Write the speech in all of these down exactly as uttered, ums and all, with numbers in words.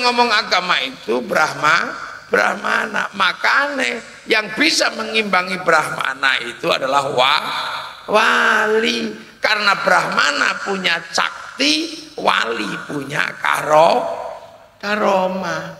ngomong agama itu Brahma, Brahmana. Makanya yang bisa mengimbangi Brahmana itu adalah wa, wali. Karena Brahmana punya cakti, wali punya karo, karoma.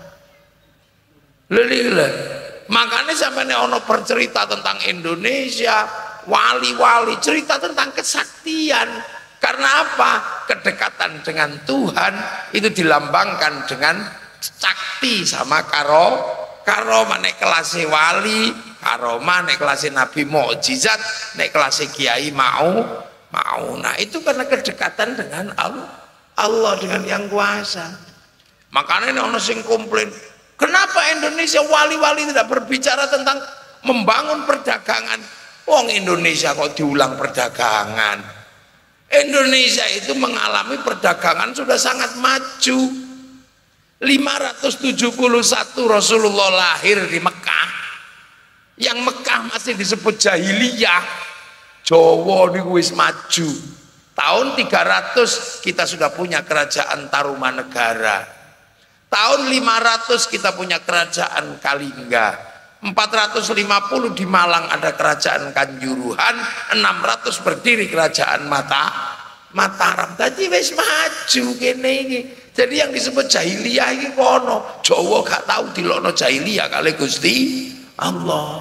Lele. Makanya sampai ono bercerita tentang Indonesia, wali-wali cerita tentang kesaktian. Karena apa? Kedekatan dengan Tuhan itu dilambangkan dengan cakti sama karo, karoma. Nek kelas wali, karoma. Nek kelas nabi mukjizat, nek kelas kiai mau, mau. Nah itu karena kedekatan dengan Allah, Allah dengan yang kuasa. Makanya ono sing komplain, kenapa Indonesia wali-wali tidak berbicara tentang membangun perdagangan? Wong Indonesia kok diulang perdagangan? Indonesia itu mengalami perdagangan sudah sangat maju. lima ratus tujuh puluh satu Rasulullah lahir di Mekah. Yang Mekah masih disebut jahiliyah. Jawa niku wis maju. Tahun tiga ratus kita sudah punya kerajaan Tarumanegara. Tahun lima ratus kita punya kerajaan Kalingga. empat ratus lima puluh di Malang ada kerajaan Kanjuruhan, enam ratus berdiri kerajaan Mata Mataram. Tadi wis maju kene iki. Jadi yang disebut jahiliyah iki kono. Jawa gak tahu dilokno jahiliyah kali Gusti Allah.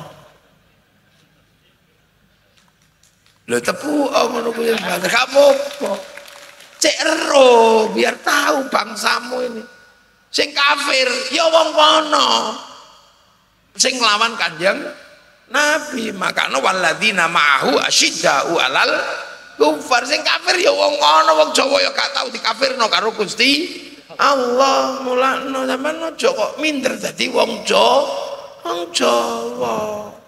Lho tepu ngono kuwi gak apa-apa. Cek ero biar tahu bangsamu ini. Sing kafir ya wong kono. Sing nglawan Kanjeng Nabi. Makanya walladzina ma'ahu asyidda'u alal kufar. Sing kafir ya wong kono, wong Jawa ya gak tau dikafirno karo Gusti Allah. Mulakno sampean aja kok minder dadi wong Jawa, wong Jawa.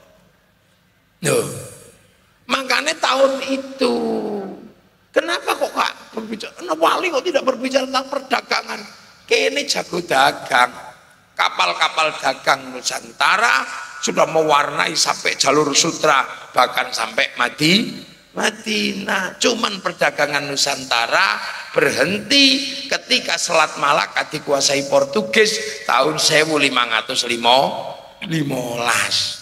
Lho. Makanya tahun itu kenapa kok gak berbicara? Nah, wali kok tidak berbicara tentang perdagangan? Kene jago dagang. Kapal-kapal dagang Nusantara sudah mewarnai sampai jalur sutra, bahkan sampai Madi, Madinah. Cuman perdagangan Nusantara berhenti ketika Selat Malaka dikuasai Portugis tahun seribu lima ratus lima belas.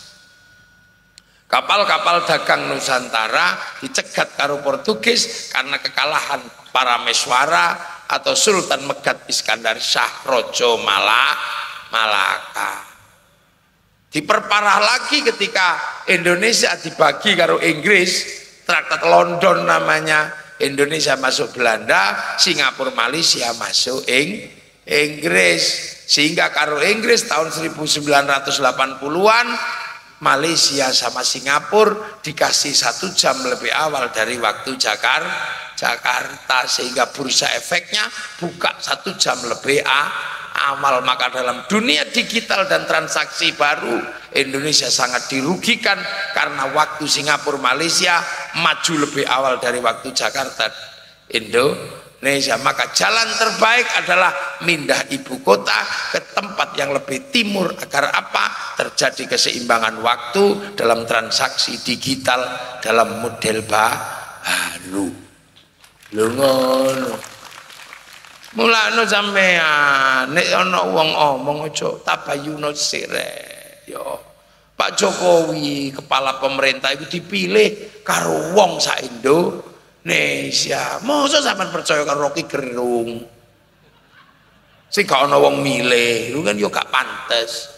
Kapal-kapal dagang Nusantara dicegat karo Portugis karena kekalahan para Meswara atau Sultan Megat Iskandar Shah Rojo Malaka. Malaka. Diperparah lagi ketika Indonesia dibagi karo Inggris, Traktat London namanya. Indonesia masuk Belanda, Singapura Malaysia masuk Ing Inggris. Sehingga karo Inggris tahun seribu sembilan ratus delapan puluhan Malaysia sama Singapura dikasih satu jam lebih awal dari waktu Jakarta. Jakarta sehingga bursa efeknya buka satu jam lebih a amal. Maka dalam dunia digital dan transaksi baru Indonesia sangat dirugikan karena waktu Singapura Malaysia maju lebih awal dari waktu Jakarta Indonesia. Maka jalan terbaik adalah mindah ibu kota ke tempat yang lebih timur agar apa? Terjadi keseimbangan waktu dalam transaksi digital dalam model baru. Lho ngono. Mulane sampean nek ana wong omong aja tabayuno sirek. Yo. Pak Jokowi kepala pemerintah itu dipilih karo wong sak Indonesia. Mosok sampean percaya karo Rocky Gerung? Sing gak ana wong milih, lu kan yo gak pantes.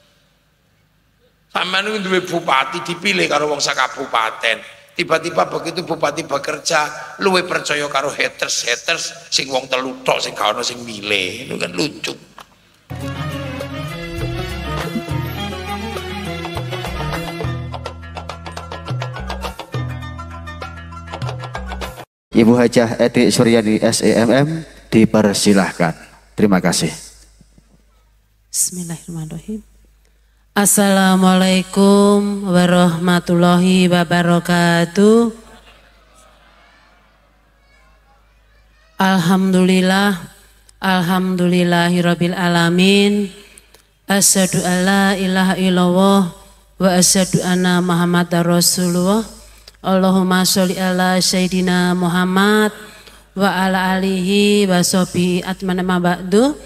Sampean itu duwe bupati dipilih karo wong sak kabupaten. Tiba-tiba begitu bupati bekerja luwe percaya karo haters-haters sing wong telu tok sing gak ono sing milih. Itu kan lucu. Ibu Hajah Edi Suryani S E M M dipersilahkan. Terima kasih. Bismillahirrahmanirrahim. Assalamualaikum warahmatullahi wabarakatuh. Alhamdulillah, alhamdulillahirabbil alamin. Asyhadu alla ilaha illallah wa asyhadu anna Muhammadar Rasulullah. Allahumma sholli ala sayyidina Muhammad wa ala alihi wa sahbihi atmana ma ba'du.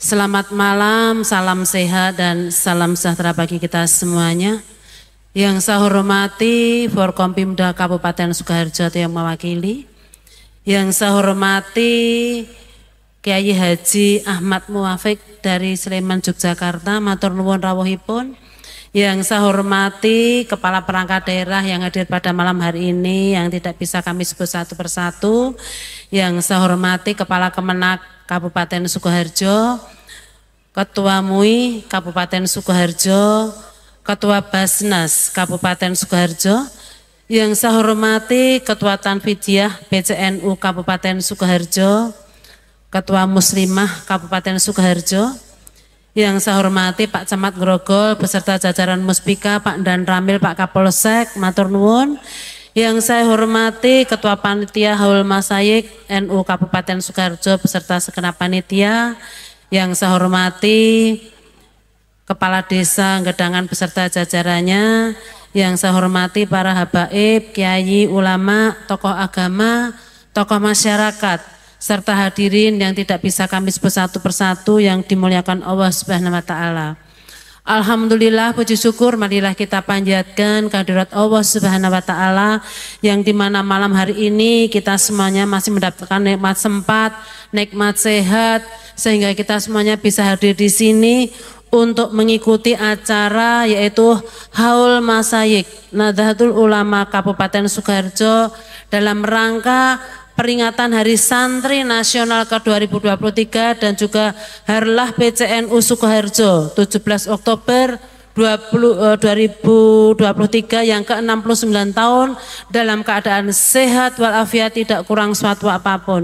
Selamat malam, salam sehat dan salam sejahtera bagi kita semuanya. Yang saya hormati Forkompimda Kabupaten Sukoharjo yang mewakili. Yang saya hormati Kiai Haji Ahmad Muwafiq dari Sleman, Yogyakarta, matur nuwun rawuhipun. Yang saya hormati Kepala Perangkat Daerah yang hadir pada malam hari ini yang tidak bisa kami sebut satu persatu. Yang saya hormati Kepala Kemenak Kabupaten Sukoharjo, Ketua M U I Kabupaten Sukoharjo, Ketua Basnas Kabupaten Sukoharjo. Yang saya hormati Ketua Tanfidiyah B C N U Kabupaten Sukoharjo, Ketua Muslimah Kabupaten Sukoharjo. Yang saya hormati Pak Camat Grogol beserta jajaran Muspika, Pak Dan Ramil, Pak Kapolsek, matur nuwun. Yang saya hormati Ketua Panitia Haul Masyayikh N U Kabupaten Sukoharjo beserta segenap panitia. Yang saya hormati Kepala Desa Gedangan beserta jajarannya. Yang saya hormati para habaib, kiai, ulama, tokoh agama, tokoh masyarakat, serta hadirin yang tidak bisa kami sebut satu persatu yang dimuliakan Allah Subhanahu wa taala. Alhamdulillah, puji syukur marilah kita panjatkan kehadirat Allah Subhanahu wa taala yang dimana malam hari ini kita semuanya masih mendapatkan nikmat sempat, nikmat sehat sehingga kita semuanya bisa hadir di sini untuk mengikuti acara yaitu Haul Masyayikh Nahdlatul Ulama Kabupaten Sukoharjo dalam rangka peringatan Hari Santri Nasional ke dua ribu dua puluh tiga dan juga Harlah B C N U Sukoharjo tujuh belas Oktober dua ribu dua puluh tiga yang ke enam puluh sembilan tahun dalam keadaan sehat walafiat tidak kurang suatu apapun.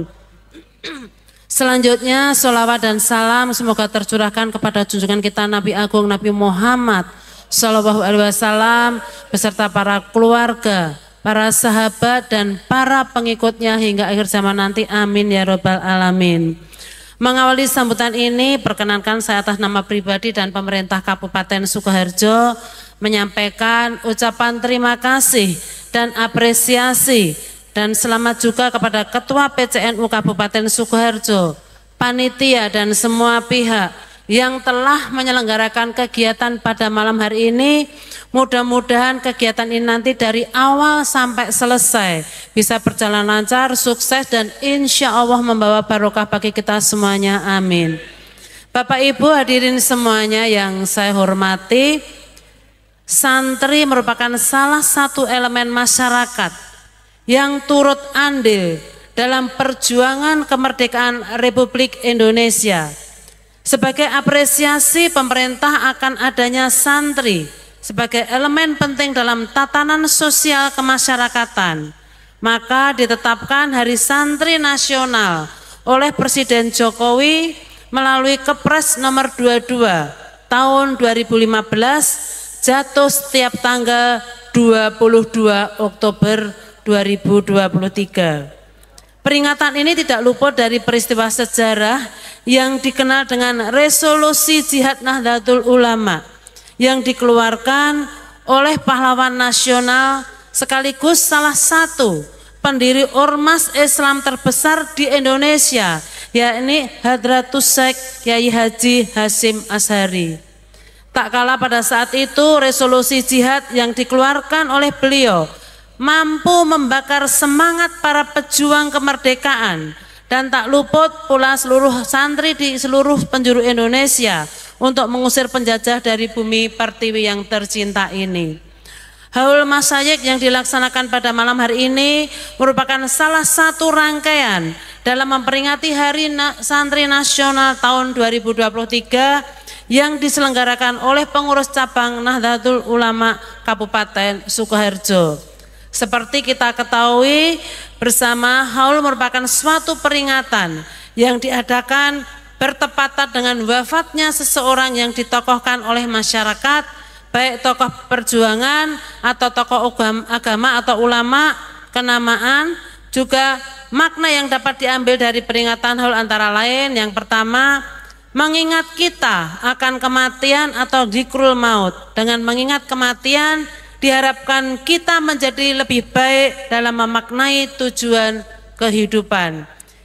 Selanjutnya sholawat dan salam semoga tercurahkan kepada junjungan kita Nabi Agung Nabi Muhammad Sallallahu Alaihi Wasallam beserta para keluarga, para sahabat dan para pengikutnya hingga akhir zaman nanti, amin ya robbal alamin. Mengawali sambutan ini perkenankan saya atas nama pribadi dan pemerintah Kabupaten Sukoharjo menyampaikan ucapan terima kasih dan apresiasi dan selamat juga kepada Ketua P C N U Kabupaten Sukoharjo, panitia dan semua pihak yang telah menyelenggarakan kegiatan pada malam hari ini. Mudah-mudahan kegiatan ini nanti dari awal sampai selesai bisa berjalan lancar, sukses dan insya Allah membawa barokah bagi kita semuanya, amin. Bapak Ibu hadirin semuanya yang saya hormati, santri merupakan salah satu elemen masyarakat yang turut andil dalam perjuangan kemerdekaan Republik Indonesia. Sebagai apresiasi pemerintah akan adanya santri sebagai elemen penting dalam tatanan sosial kemasyarakatan, maka ditetapkan Hari Santri Nasional oleh Presiden Jokowi melalui Kepres nomor dua puluh dua tahun dua ribu lima belas jatuh setiap tanggal dua puluh dua Oktober dua ribu dua puluh tiga. Peringatan ini tidak luput dari peristiwa sejarah yang dikenal dengan Resolusi Jihad Nahdlatul Ulama yang dikeluarkan oleh pahlawan nasional sekaligus salah satu pendiri ormas Islam terbesar di Indonesia, yakni Hadratus Syekh Kiai Haji Hasyim Asy'ari. Tak kalah pada saat itu resolusi jihad yang dikeluarkan oleh beliau mampu membakar semangat para pejuang kemerdekaan dan tak luput pula seluruh santri di seluruh penjuru Indonesia untuk mengusir penjajah dari bumi pertiwi yang tercinta ini. Haul Masyayikh yang dilaksanakan pada malam hari ini merupakan salah satu rangkaian dalam memperingati Hari Santri Nasional tahun dua ribu dua puluh tiga yang diselenggarakan oleh pengurus cabang Nahdlatul Ulama Kabupaten Sukoharjo. Seperti kita ketahui bersama, haul merupakan suatu peringatan yang diadakan bertepatan dengan wafatnya seseorang yang ditokohkan oleh masyarakat, baik tokoh perjuangan atau tokoh agama atau ulama, kenamaan. Juga makna yang dapat diambil dari peringatan haul antara lain, yang pertama, mengingat kita akan kematian atau dzikrul maut. Dengan mengingat kematian diharapkan kita menjadi lebih baik dalam memaknai tujuan kehidupan.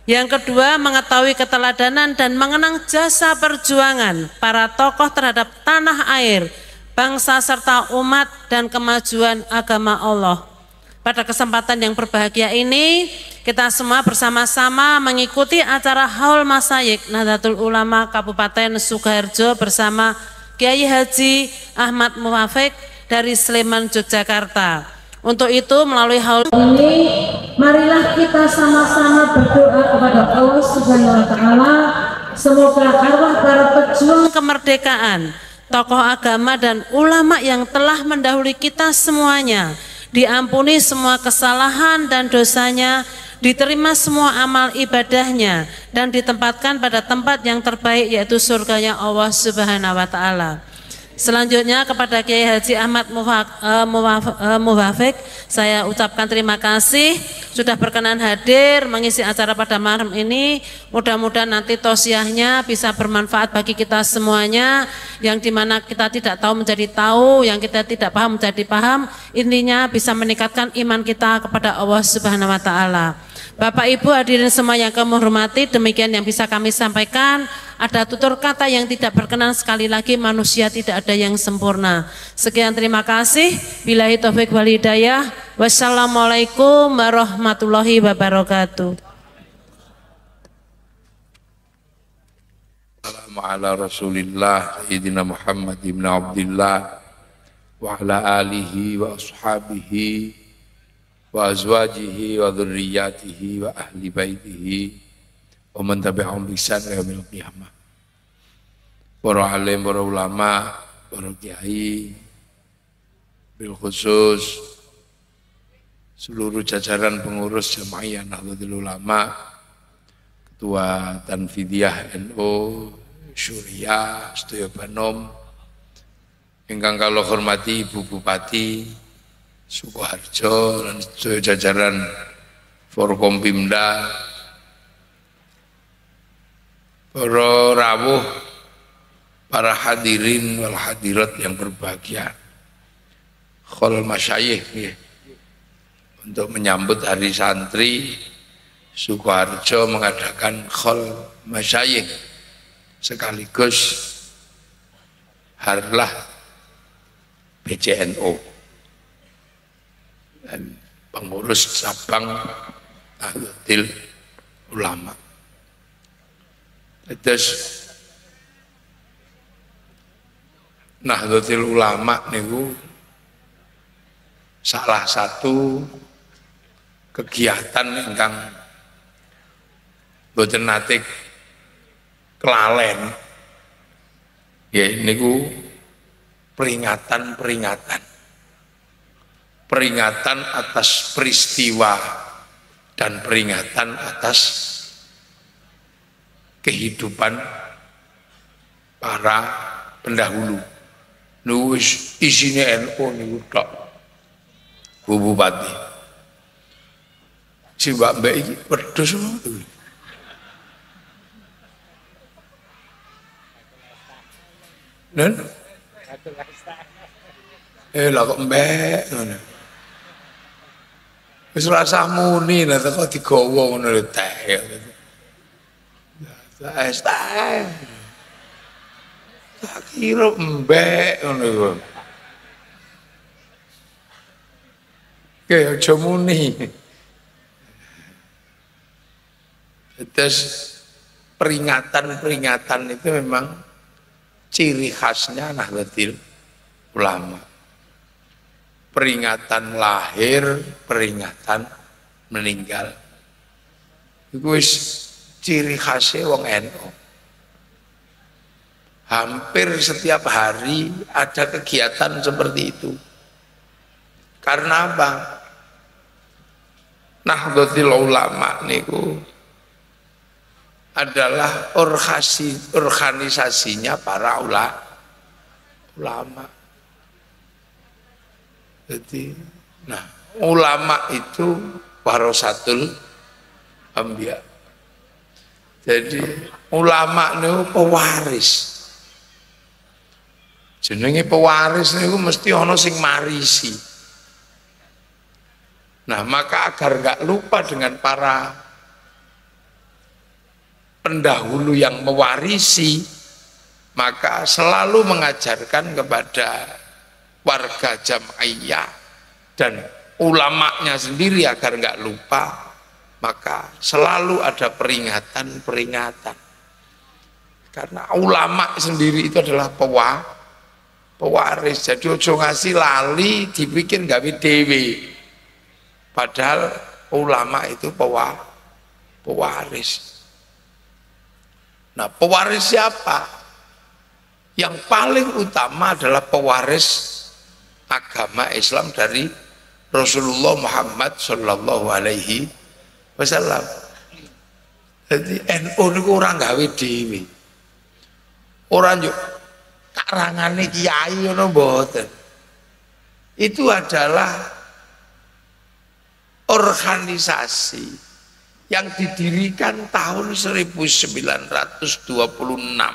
Yang kedua, mengetahui keteladanan dan mengenang jasa perjuangan para tokoh terhadap tanah air, bangsa serta umat dan kemajuan agama Allah. Pada kesempatan yang berbahagia ini, kita semua bersama-sama mengikuti acara Haul Masyayikh Nahdlatul Ulama Kabupaten Sukoharjo bersama Kiai Haji Ahmad Muwafiq dari Sleman, Yogyakarta. Untuk itu, melalui haul ini, marilah kita sama-sama berdoa kepada Allah Subhanahu wa Ta'ala, semoga arwah para pejuang kemerdekaan, tokoh agama dan ulama yang telah mendahului kita semuanya diampuni semua kesalahan dan dosanya, diterima semua amal ibadahnya, dan ditempatkan pada tempat yang terbaik, yaitu surganya Allah Subhanahu wa Ta'ala. Selanjutnya kepada Kiai Haji Ahmad Muwafiq, saya ucapkan terima kasih sudah berkenan hadir mengisi acara pada malam ini. Mudah-mudahan nanti tausiahnya bisa bermanfaat bagi kita semuanya, yang dimana kita tidak tahu menjadi tahu, yang kita tidak paham menjadi paham. Intinya bisa meningkatkan iman kita kepada Allah Subhanahu wa Ta'ala. Bapak Ibu hadirin semua yang kami hormati, demikian yang bisa kami sampaikan. Ada tutur kata yang tidak berkenan, sekali lagi manusia tidak ada yang sempurna. Sekian, terima kasih. Billahi taufik wal hidayah. Wassalamualaikum warahmatullahi wabarakatuh. Assalamualaikum ala Rasulillah Sayyidina Muhammad ibn Abdullah wa ala alihi wa ashabihi wa azwajihi wa dhurriyyatihi wa ahli baitihi wa man tabi'ahum bi ihsan ila yaumil qiyamah. Para alim, para ulama, para kiai, bil khusus seluruh jajaran pengurus Jamaiyah Nahdlatul Ulama, Ketua Tanfidiyah N U Syuriah Sedaya Banom, ingkang kula hormati Ibu Bupati Sukoharjo dan sedaya jajaran Forkompimda, para rawuh, para hadirin wal hadirat yang berbahagia. Haul Masyayikh ya, untuk menyambut Hari Santri, Sukoharjo mengadakan Haul Masyayikh sekaligus harlah B C N O dan pengurus cabang Nahdlatul Ulama. Terus Nahdlatul Ulama niku salah satu kegiatan ingkang boten nate kelalen, ya niku peringatan-peringatan peringatan atas peristiwa dan peringatan atas kehidupan para pendahulu. Nu isine N U niku tok, Bu Bupati. Si mbak-mbak iki wedhus ngono. Nen? Eh lah kok mbek ngono. Wis rasa muni lah kok digawa ngono lho teh. Es teh. Tak kira mbek ngono iku. Oke, aja muni. Terus peringatan-peringatan itu memang ciri khasnya Nahdlatul Ulama. Peringatan lahir, peringatan meninggal. Iku wis ciri khasnya wong N U. Hampir setiap hari ada kegiatan seperti itu. Karena apa? Nahdlatul Ulama niku adalah organisasi, organisasinya para ulama. Jadi, nah, ulama itu warasatul anbiya. Jadi ulama niku pewaris. Jenenge pewaris niku mesti ana sing marisi. Nah, maka agar enggak lupa dengan para pendahulu yang mewarisi, maka selalu mengajarkan kepada warga Jam'iyah dan ulamanya sendiri agar nggak lupa, maka selalu ada peringatan-peringatan. Karena ulama sendiri itu adalah pewa, pewaris. Jadi ojo ngasih lali dipikir gawe dewe. Padahal ulama itu pewa, pewaris. Nah, pewaris siapa? Yang paling utama adalah pewaris agama Islam dari Rasulullah Muhammad Shallallahu Alaihi Wasallam. Jadi N U itu orang gawe dewi, orang yuk karangane kiai ono mboten. Itu adalah organisasi yang didirikan tahun seribu sembilan ratus dua puluh enam.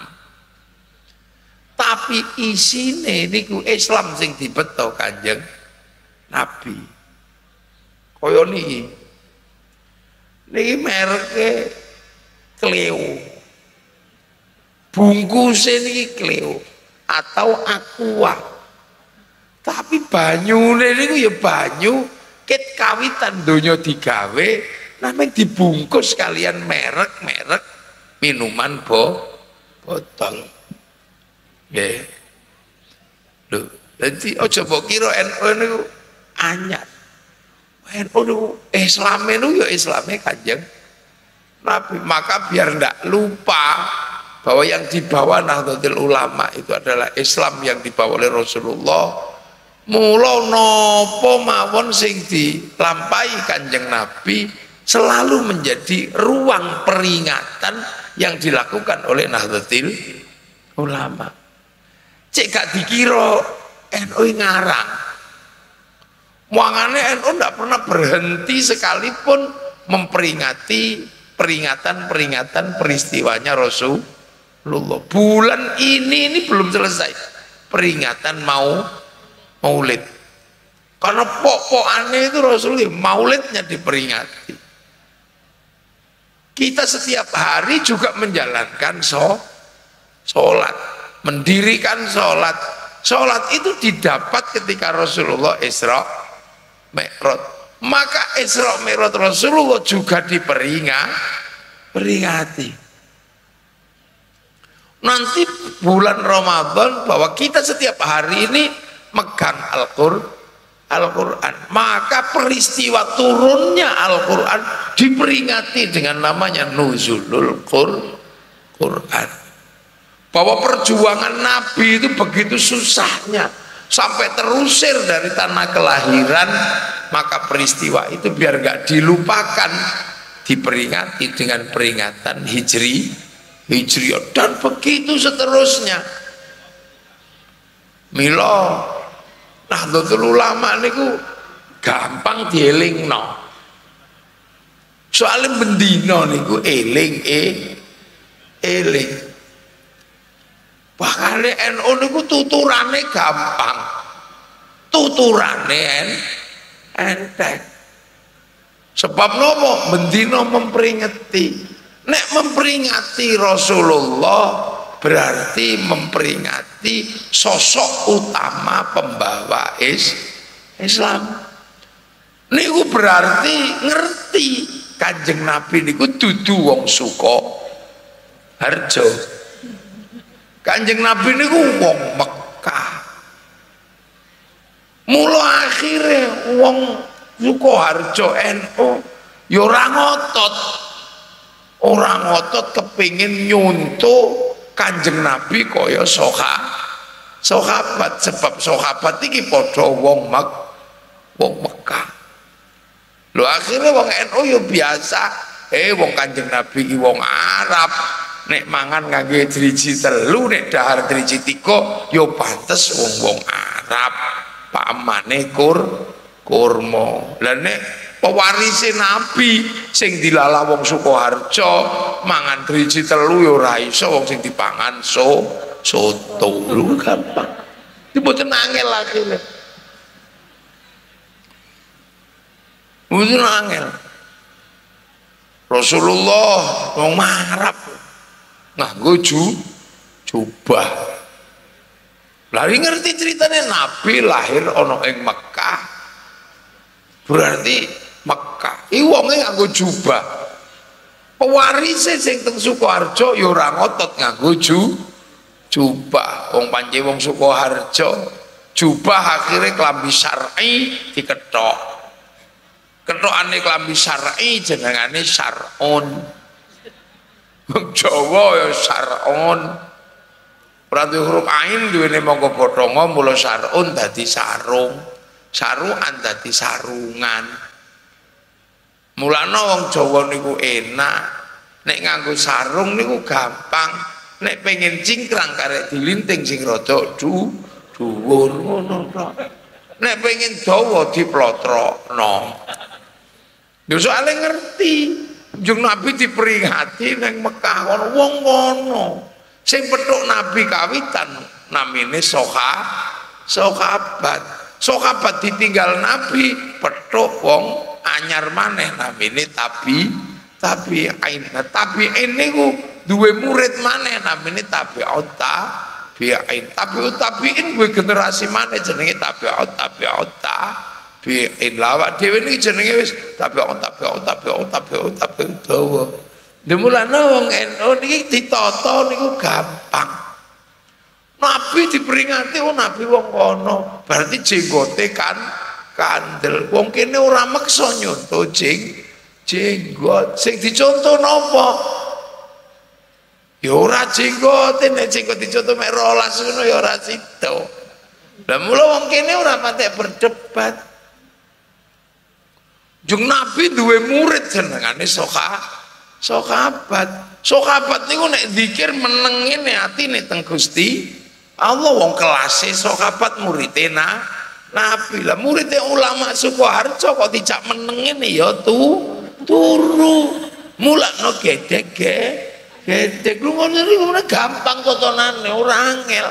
Tapi isine niku Islam sing dibeto Kanjeng Nabi. Kaya niki. Niki mereke Cleo. Bungkusnya niki Cleo atau Aqua. Tapi banyune niku ya banyu ket kawitan donya digawe namanya dibungkus kalian merek-merek minuman bo botol. Nggih. Lho, dadi aja mbok kira N U niku anyar. N U niku Islame niku ya Islame Kanjeng Nabi. Maka biar ndak lupa bahwa yang dibawa Nahdlatul Ulama itu adalah Islam yang dibawa oleh Rasulullah. Mula napa mawon sing dilampahi Kanjeng Nabi selalu menjadi ruang peringatan yang dilakukan oleh Nahdlatul Ulama. Cek gak dikira N U ngarang. Muangane N U tidak pernah berhenti sekalipun memperingati peringatan-peringatan peristiwanya Rasulullah. Bulan ini ini belum selesai peringatan mau Maulid. Karena pokok-pokoknya itu Rasulullah Maulidnya diperingati. Kita setiap hari juga menjalankan sholat, mendirikan sholat. Sholat itu didapat ketika Rasulullah Isra Mi'raj. Maka Isra Mi'raj Rasulullah juga diperingati. Nanti bulan Ramadan bahwa kita setiap hari ini megang Al-Qur'an, Al-Quran, maka peristiwa turunnya Al-Quran diperingati dengan namanya Nuzulul Quran. Bahwa perjuangan Nabi itu begitu susahnya sampai terusir dari tanah kelahiran, maka peristiwa itu biar gak dilupakan diperingati dengan peringatan Hijri, Hijriyah, dan begitu seterusnya. Milo Nahdlatul Ulama niku gampang dielingno. Soalnya bendino niku eling e eling. Bahkan N U niku tuturane gampang. Tuturane en enteng. Sebab nopo bendino memperingati. Nek memperingati Rasulullah berarti memperingati sosok utama pembawa is Islam. Niku berarti ngerti Kanjeng Nabi niku dudu wong Sukoharjo. Kanjeng Nabi niku wong Mekah. Mula akhirnya wong Sukoharjo N U ya ora ngotot. Ora ngotot kepingin nyuntuk Kanjeng Nabi kaya soha sahabat, sebab sahabat iki padha wong Mek wong Mekah. Lho akhirnya wong N U yo biasa, eh wong Kanjeng Nabi iki wong Arab, nek mangan ngangge driji telu, nek dahar driji tiga yo pantes wong-wong Arab. Pamane kur kurma. Lah nek pewarise Nabi sing dilala wong Sukoharjo mangan driji telu ya ora iso wong sing dipangan so soto. Lu gampang. Iki mboten angel akhire. Mboten angel. Rasulullah wong marap nganggo ju jubah. Lari ngerti ceritanya Nabi lahir ana ing Mekah. Berarti Mekah iki wonge nganggo jubah. Pewarise sing teng Sukoharjo ya ora ngotot nganggo ju jubah. Wong pancen wong Sukoharjo jubah akhirnya klambi syar'i diketok. Ketokane klambi syar'i jenengane syar'un. Jawa ya syar'un. Berarti huruf ain duwene mangga potonga mula syar'un dadi sarung. Saruan dadi sarungan. Mulane wong Jawa niku enak. Nek nganggo sarung niku gampang. Nek pengen cingkrang karek dilinting sing rada du dhuwur ngono tok. Nek pengen dawa diplotrokno. Yo soalé ngerti, jung Nabi diperingati nang Mekah kono wong kono. Sing petuk Nabi kawitan namine Soha, Sohabat. Sohabat ditinggal Nabi petuk wong anyar maneh namine Tabi, Tabi'in. Tabi'in niku duwe murid maneh namine Tabi'ut Tabi'in. Tabi'ut Tabi'in kuwi generasi maneh jenenge Tabi'ut Tabi'ut Tabi'in. Lawak dhewe niki jenenge wis Tabi'ut Tabi'ut Tabi'ut Tabi'ut Tabi'ut dawa. Demulane wong N U niki ditata niku gampang. Nabi diperingati oh Nabi wong kono, berarti jenggote kan kandel. Wong kene ora meksa nyonto jeng jenggot. Sing dicontoh napa? Ya ora jenggote, nek jenggot dicontoh mek rolas ngono ya ora sida. Lah mula wong kene ora patek berdebat. Jung Nabi duwe murid jenengane Soha, Sohabat. Sohabat niku nek zikir meneng ngene atine teng Gusti Allah. Wong kelase Sohabat muridé na Nabi. Lah muridé ulama Sukoharjo kok dijak meneng ngene ya tu turu. Mulakno gedhe gedhe lu ngono niku gampang totonane ora angel.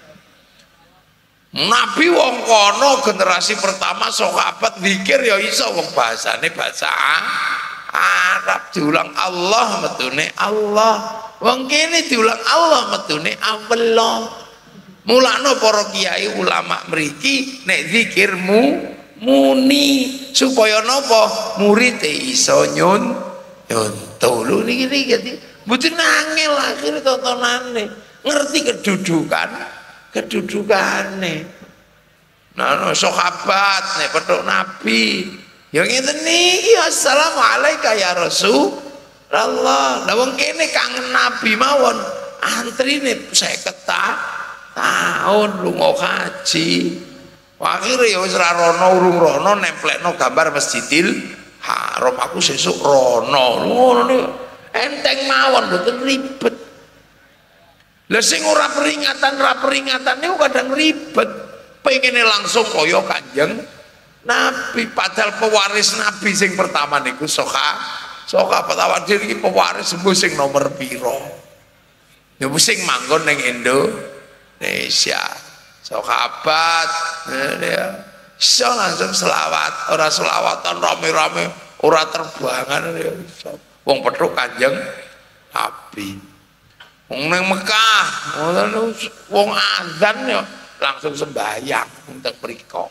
Nabi wong kono generasi pertama Sohabat zikir ya iso wong bahasane bahasa Arab diulang Allah metune Allah. Wong kene diulang Allah metune Allah. Mulane para kiai ulama mriki nek zikirmu muni supaya napa murid iso nyun nyonto. Lho niki niki mboten angel akhir tontonane ngerti kedudukan kedudukane. Nah, no, Sahabat nek petuk Nabi ya ngeten niki assalamualaikum ya Rasulullah. Lah wong kene kangen Nabi mawon antrine seket tahun lunga haji. Akhire ya wis ra rono urung rono nemplekno gambar Masjidil Haram. Aku sesuk rono. Ngono niku enteng mawon mboten ribet. Lah sing ora peringatan ra peringatan niku kadang ribet. Pengene langsung kaya Kanjeng Nabi, padahal pewaris Nabi sing pertama niku Soha, Soha Petawa dhewe iki pewaris sembuh sing nomor piro. Ya sing manggon ning Indonesia. Sahabat ya. Iso langsung selawat, ora selawatan rame-rame, ora terbangan ya iso. Wong petuk Kanjeng Nabi. Wong ning Mekah, wong azan ya langsung sembahyang untuk mriko.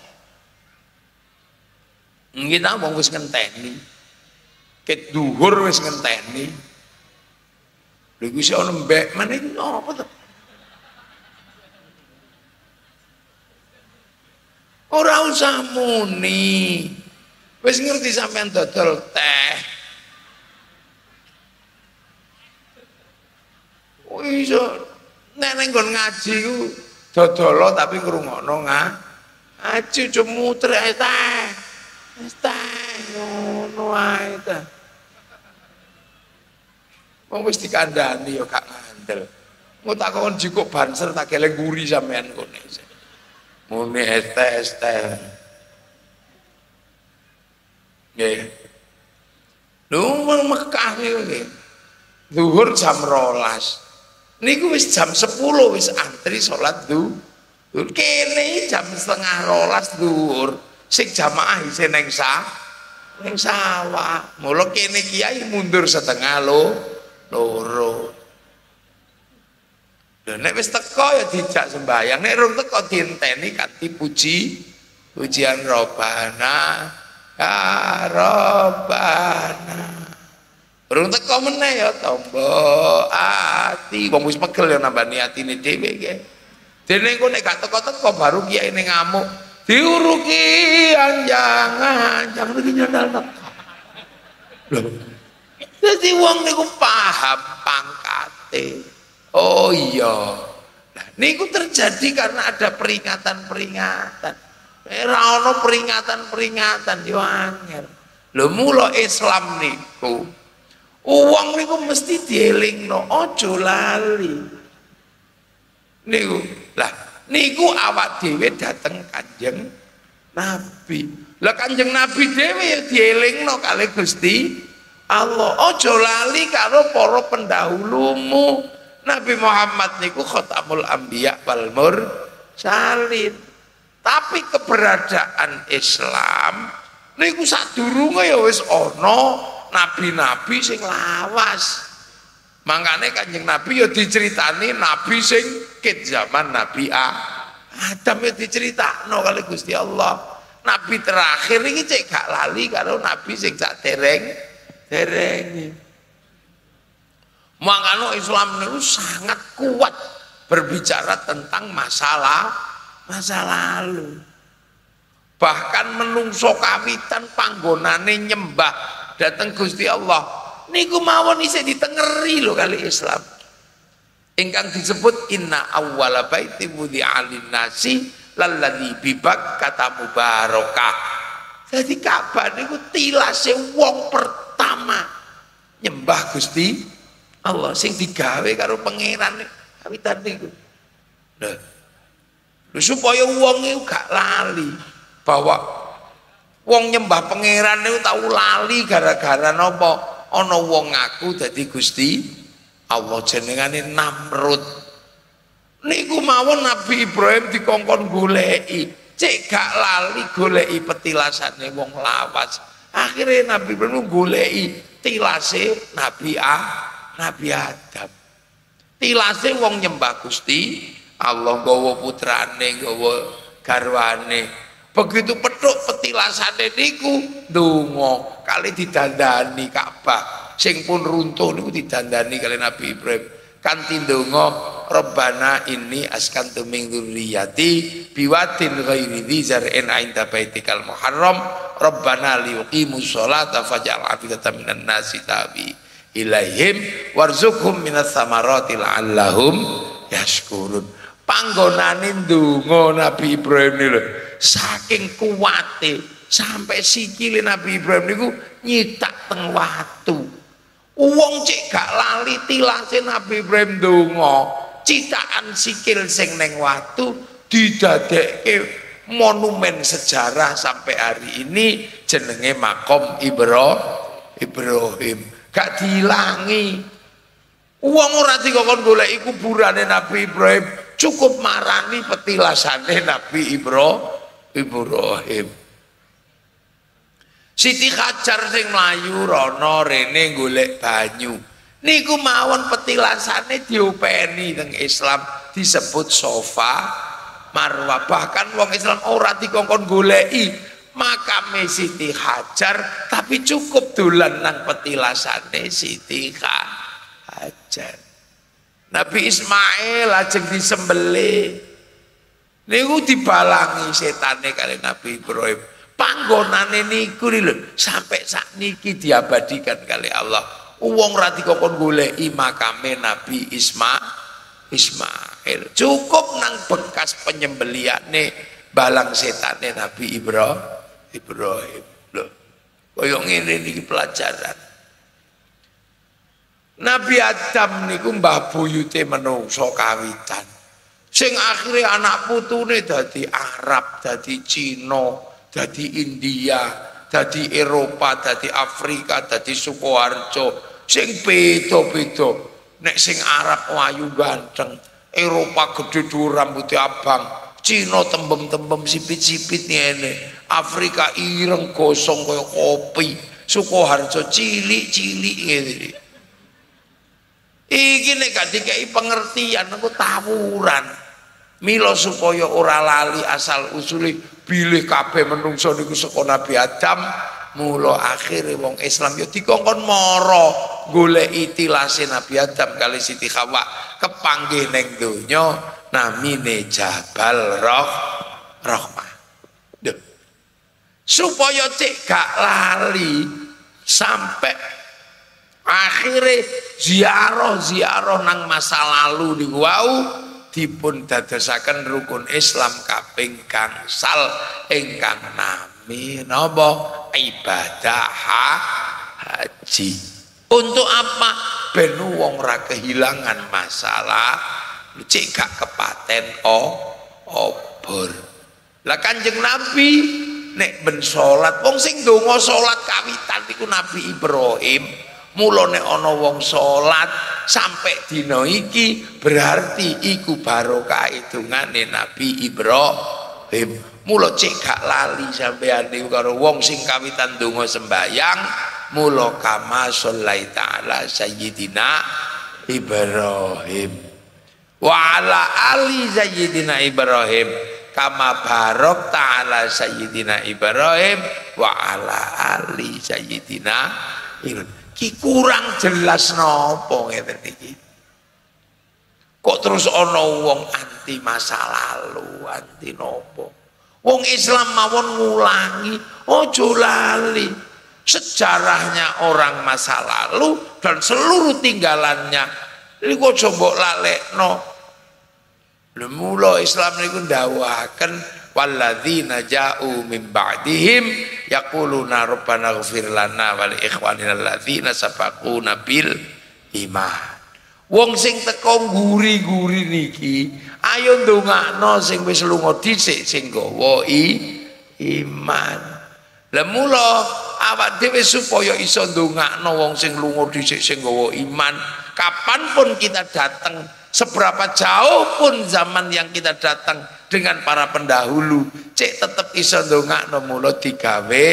Kita wong wis ngenteni. Ket dhuwur wis ngenteni. Lha iku iso nembek meneh apa to? Ora usah muni. Wis ngerti sampean dodol teh. Wis nek ning nggon ngaji ku dodolo tapi ngrungokno ngaji cuma muter teh. Wis teh ngono ae ta. Wong wis dikandani ya gak ngandel. Engko tak kon jikuk banser tak geleng nguri sampean kene. Mune teh teh. Nggih. Lu Mekah niku nggih. Zuhur jam rolas. Niku wis jam sepuluh wis antri salat zuhur. Kene jam setengah rolas zuhur. Sing jamaah isih neng sah ning sawah. Mula kene kiai mundur setengah lo loro. Lha nek wis teko ya dijak sembahyang, nek rung teko dienteni kanthi puji pujian Robbana ya Robbana. Rung teko meneh ya tombo ati, wong wis pegel ya nambani atine dhewe iki. Dene engko nek gak teko-teko baru kiai ning ngamuk, diuruki anjang-anjang iki nyandal teko. Lho. Dadi wong niku paham pangkate. Oh iya. Nah, niku terjadi karena ada peringatan-peringatan. Ora ana peringatan-peringatan yo angel. Lho mula Islam niku wong niku mesti dielingno, aja lali. Niku, lah niku awak dhewe dateng Kanjeng Nabi. Lah Kanjeng Nabi dhewe ya dielingno kalih Gusti Allah. Aja lali karo para pendahulumu. Nabi Muhammad niku khatamul anbiya wal mursalin. Tapi keberadaan Islam niku sadurunge ya wis ana nabi-nabi sing lawas. Mangkane Kanjeng Nabi ya diceritani nabi sing ket zaman Nabi Adam ya diceritakno kali Gusti Allah. Nabi terakhir iki cek gak lali karo nabi sing sak dereng derenge. Mangkane Islam itu sangat kuat berbicara tentang masalah masa lalu. Bahkan menungso kawitan panggonane nyembah dateng Gusti Allah niku mawon isih ditengeri lho kali Islam. Ingkang disebut inna awwala baiti wudi'a lin-nasi lalladzi bi Bakkah mubarakah. Jadi Ka'bah niku tilase wong pertama nyembah Gusti Allah sing digawe karo pangeran kawitan niku. Nah, supaya wong iku gak lali bahwa wong nyembah pangeran niku tau lali gara-gara napa? Ana wong ngaku dadi Gusti Allah jenengane Namrud. Niku mawon Nabi Ibrahim dikongkon goleki, cek gak lali goleki petilasane wong lawas. Akhirnya Nabi Ibrahim goleki tilase Nabi Ah Nabi Adam. Tilase wong nyembah Gusti Allah nggawa putrane, nggawa garwane. Begitu petuk petilasane niku ndonga kali didandani Ka'bah sing pun runtuh niku didandani kali Nabi Ibrahim kanthi ndonga Rabbana inni askantu min dzurriyyati biwadin ghairi dzi zar'in 'inda baitikal muharram Rabbana liyuqimus sholata faj'al afidatan minan nasi tabi ilaihim warzuqhum minas samarati la'allahum yashkurun. Panggonane ndonga Nabi Ibrahim niku saking kuwate sampai sikile Nabi Ibrahim niku nyitak teng watu. Wong cek gak lali tilase Nabi Ibrahim ndonga, citakan sikil sing neng watu didadekke monumen sejarah sampai hari ini jenenge Makom Ibro Ibrahim. Gak diilangi. Wong ora dikon goleki kuburane Nabi Ibrahim, cukup marani petilasane Nabi Ibro Ibrahim. Siti Hajar sing mlayu rono rene golek banyu. Niku mawon petilasane diopeni teng Islam disebut Sofa Marwah. Bahkan wong Islam ora dikongkon goleki makame Siti Hajar, tapi cukup dolan nang petilasane Siti Hajar. Nabi Ismail lajeng disembelih. Niku dibalangi setane kali Nabi Ibrahim. Panggonane niku lho sampai sakniki diabadikan kali Allah. Wong ra dikokon goleki makame Nabi Isma Ismail. Cukup nang bekas penyembelihane balang setane Nabi Ibrahim. Ibrahim lho. Kaya ngene niki pelajaran. Nabi Adam niku mbah buyute menungso kawitan. Sing akhirnya anak putune dadi Arab, dadi Cina, dadi India, dadi Eropa, dadi Afrika, dadi Sukoharjo. Sing beda-beda. Nek sing Arab wayu ganteng, Eropa gede dhuwur rambutnya abang, Cina tembem-tembem sipit-sipit ngene, Afrika ireng gosong kaya kopi, Sukoharjo cilik-cilik ngene. Iki nek gak dikei pengertian aku tawuran. Mila supaya ora lali asal usule bilih kabeh menungso niku saka Nabi Adam, mula akhire wong Islam ya dikongkon mara goleki tilase Nabi Adam kali Siti Hawa kepanggih ning donya namine Jabal Roh Rahmah. Duh. Supaya cek gak lali sampai akhirnya ziarah-ziarah nang masa lalu niku wau dipun dadosaken rukun Islam kaping gangsal ingkang nami napa ibadah haji. Untuk apa? Ben wong ora kehilangan masalah, cek gak kepaten oh obor. Lah Kanjeng Nabi nek ben salat wong sing ndonga salat kawitan iku Nabi Ibrahim. Mula nek ana wong salat sampai dina iki berarti iku barokah dungane Nabi Ibrahim. Mula cek gak lali sampeyan niku karo wong sing kawitan ndonga sembayang, mula kama shallaita ala sayyidina Ibrahim wa ala ali sayyidina Ibrahim kama barok ta'ala sayyidina Ibrahim wa ala ali sayyidina Ibrahim. Ki kurang jelas napa ngeten iki. Kok terus ana wong anti masa lalu, anti napa? Wong Islam mawon ngulangi, ojo lali sejarahnya orang masa lalu dan seluruh tinggalannya. Niku aja mbok lalekno. Lha mula Islam niku ndawuhaken walladzina ja'u min ba'dihim yaquluna rabbana ighfir lana wa li ikhwanina alladzina sabaquna bil iman. Wong sing teko nguri-nguri niki ayo ndongakno sing wis lunga dhisik sing gawa iman. Lah mula awak dhewe supaya iso ndongakno wong sing lunga dhisik sing gawa iman, kapanpun kita datang, seberapa jauh pun zaman yang kita datang dengan para pendahulu, cek tetep iso ndongakno mula digawe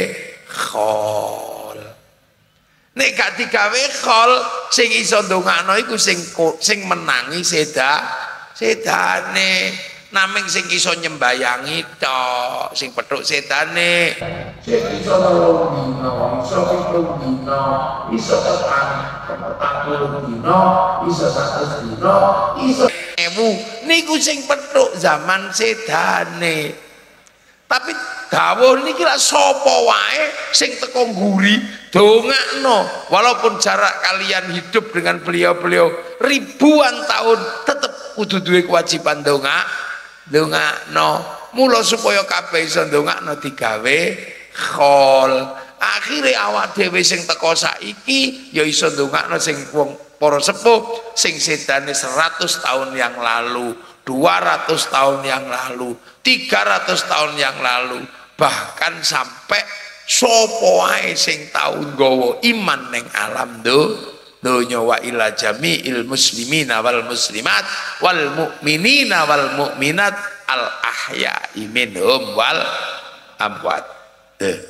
khol. Nek gak digawe khol, sing iso ndongakno iku sing sing menangi seda sedane, naming sing iso nyembayangi tok, sing petuk sedane. Sing iso nolong dino, iso pitung dino, iso petang, petang puluh dino, iso satu dino, iso ewu niku sing petuk zaman sedane. Tapi dawuh niki lak sapa wae sing teko nguri dongakno, walaupun jarak kalian hidup dengan beliau-beliau ribuan tahun, tetep kudu duwe kewajiban dongak dongakno. Mula supaya kabeh iso ndongakno digawe khol. Akhire awak dhewe sing teko saiki ya iso ndongakno sing wong para sepuh sing sedane seratus tahun yang lalu, dua ratus tahun yang lalu, tiga ratus tahun yang lalu, bahkan sampai sapa wae sing tau nggawa iman ning alam do donya wa ila jami'il muslimina wal muslimat wal mu'minina wal mu'minat al ahya'i minhum wal amwat. Eh.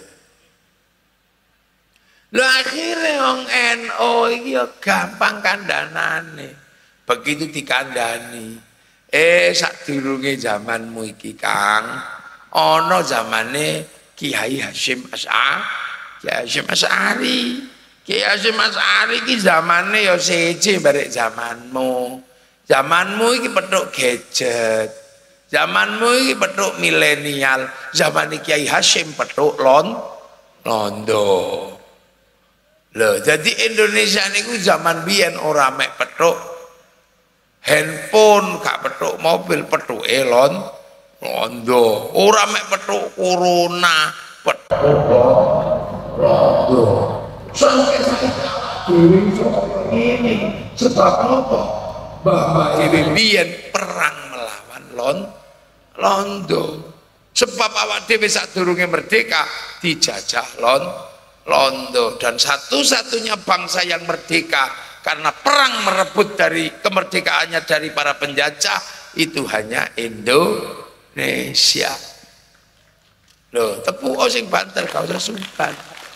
Lho akhirnya wong N U iki ya gampang kandhanane. Begitu dikandhani, eh sadurunge zamanmu iki Kang, ana zamane Kiai Hasyim Asy'ari. Kiai Hasyim Asy'ari. Kiai Hasyim Asy'ari iki zamane ya seje barek zamanmu. Zamanmu iki petuk gadget. Zamanmu iki petuk milenial. Zaman Kiai Hasyim petuk lon londo. Loh, jadi Indonesia niku zaman biyen ora mek petuk handphone, gak petuk mobil, petuk elon londo. Ora mek petuk corona, petuk londo. Sampai diri ini sebab apa? Bahwa ini biyen perang melawan lon londo. Sebab awak dhewe sadurunge merdeka dijajah lon londo, dan satu-satunya bangsa yang merdeka karena perang merebut dari kemerdekaannya dari para penjajah itu hanya Indo Indonesia. Loh, tepuk sing banter gak usah sungkan.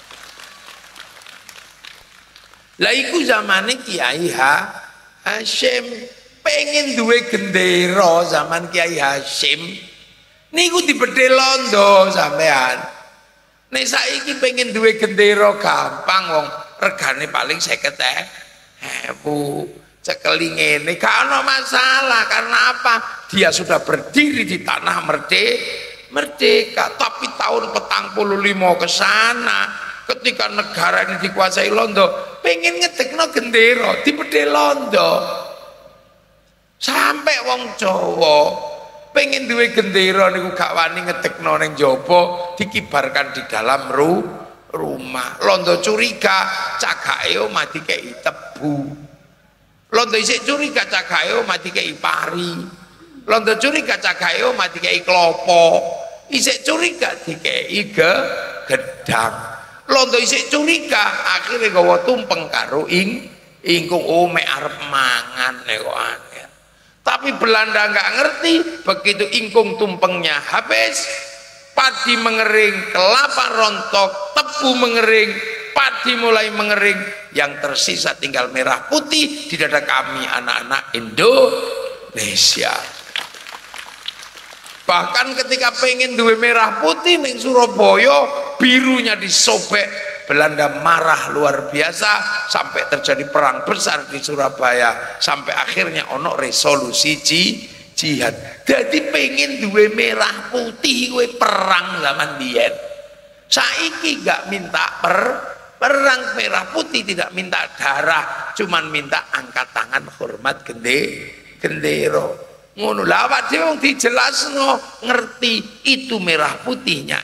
Lah iku zamane Kiai Hasyim pengen duwe gendera zaman Kiai Hasyim niku dibedhe londo sampean. Nek saiki pengen duwe gendera gampang wong regane paling seket ewu. Cekeli ngene gak ana masalah karena apa? Dia sudah berdiri di tanah merdeka. Merdeka, tapi tahun petang puluh lima ke sana ketika negara ini dikuasai Londo pengen ngedekno gendera dibedhe Londo sampai wong Jawa pengen duwe gendera niku gak wani ngedekno ning jaba dikibarkan di dalam ru rumah. Londo curiga cagake omah dikei tebu, Londo isih curiga cagake omah dikei pari, Londo curiga cagake omah dikei klopo, isik curiga dikei ge gedang. Londo isik curiga akhirnya gawa tumpeng karo ing ingkung oh mek arep mangan nek kok angel. Tapi Belanda nggak ngerti, begitu ingkung tumpengnya habis, padi mengering, kelapa rontok, tebu mengering, padi mulai mengering, yang tersisa tinggal merah putih di dada kami anak-anak Indonesia. Bahkan ketika pengen duwe merah putih ning Surabaya birunya disobek, Belanda marah luar biasa sampai terjadi perang besar di Surabaya sampai akhirnya ono resolusi jihad. Jadi pengen duwe merah putih gue perang zaman biyen. Saiki gak minta per perang, merah putih tidak minta darah, cuman minta angkat tangan hormat gende gendero. Ngono lah awak dhewe wong dijelasno ngerti itu merah putihnya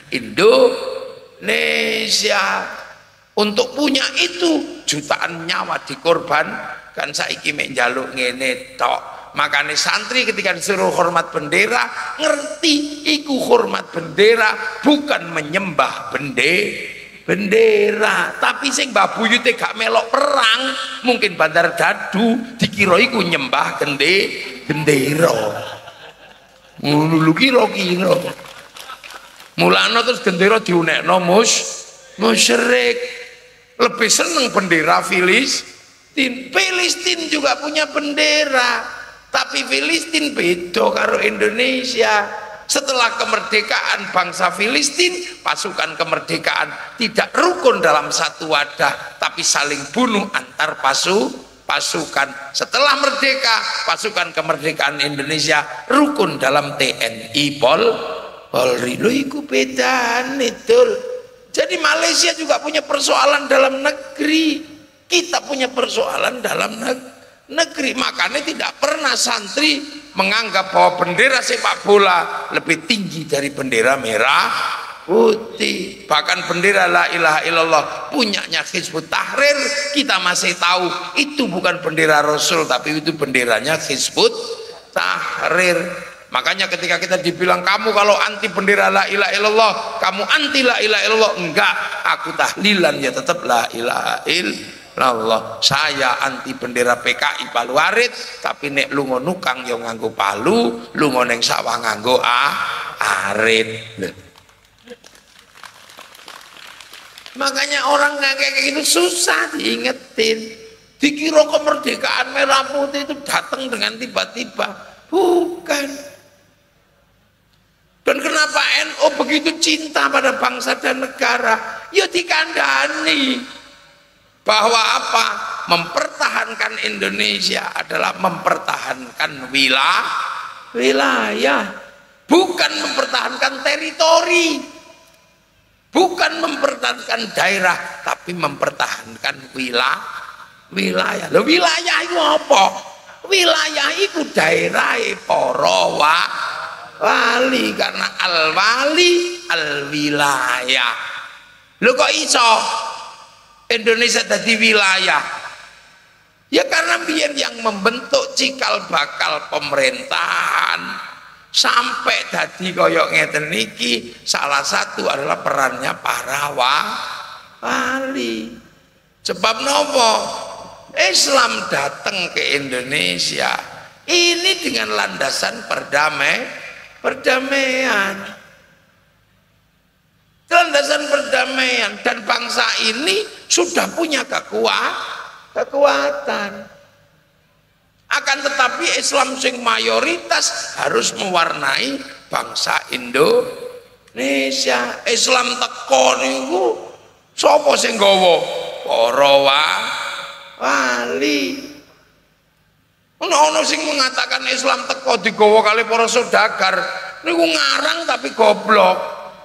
Indonesia. Untuk punya itu jutaan nyawa dikorbankan. Saiki mek njaluk ngene tok. Makanya santri ketika disuruh hormat bendera ngerti iku hormat bendera bukan menyembah bende bendera, tapi sing Mbah Buyute gak melok perang mungkin Bandar Dadu dikira iku nyembah gende gendera. Ngono lho kira-kira. Mulane terus gendera diunekno mus musyrik. Lebih seneng bendera Filistin. Filistin juga punya bendera, tapi Filistin beda karo Indonesia. Setelah kemerdekaan bangsa Filistin, pasukan kemerdekaan tidak rukun dalam satu wadah, tapi saling bunuh antar pasu pasukan. Setelah merdeka, pasukan kemerdekaan Indonesia rukun dalam T N I Pol Polri. Lho iku bedane, Dul. Jadi Malaysia juga punya persoalan dalam negeri, kita punya persoalan dalam negeri. Makanya tidak pernah santri menganggap bahwa bendera sepak bola lebih tinggi dari bendera merah putih. Bahkan bendera la ilaha illallah punyanya Hizbut Tahrir kita masih tahu itu bukan bendera Rasul, tapi itu benderanya Hizbut Tahrir. Makanya ketika kita dibilang kamu kalau anti bendera la ilaha illallah, kamu anti la ilaha illallah, enggak, aku tahlilan ya tetap la ilaha illallah. Saya anti bendera P K I Palu Arit, tapi nek lunga nukang yang nganggo palu, lunga neng sawah nganggo ah arit. Makanya orang nggak kayak gitu susah diingetin. Dikira kemerdekaan merah putih itu datang dengan tiba-tiba, bukan. Dan kenapa N U begitu cinta pada bangsa dan negara? Ya dikandani bahwa apa? Mempertahankan Indonesia adalah mempertahankan wilayah, wilayah, bukan mempertahankan teritori, bukan mempertahankan daerah, tapi mempertahankan wilayah, wilayah. Loh, wilayah itu apa? Wilayah itu daerah para wali, karena al wali al wilayah. Lho kok iso Indonesia tadi wilayah? Ya karena biar yang membentuk cikal bakal pemerintahan sampai tadi koyok ngeten niki salah satu adalah perannya para wali. Sebab nopo? Islam datang ke Indonesia ini dengan landasan perdamaian perdamaian. Landasan perdamaian, dan bangsa ini sudah punya kekuatan. kekuatan. Akan tetapi Islam sing mayoritas harus mewarnai bangsa Indonesia. Islam teko niku sapa sing nggawa? Para wali. Ono-ono sing mengatakan Islam teko digawa kali para saudagar niku ngarang tapi goblok.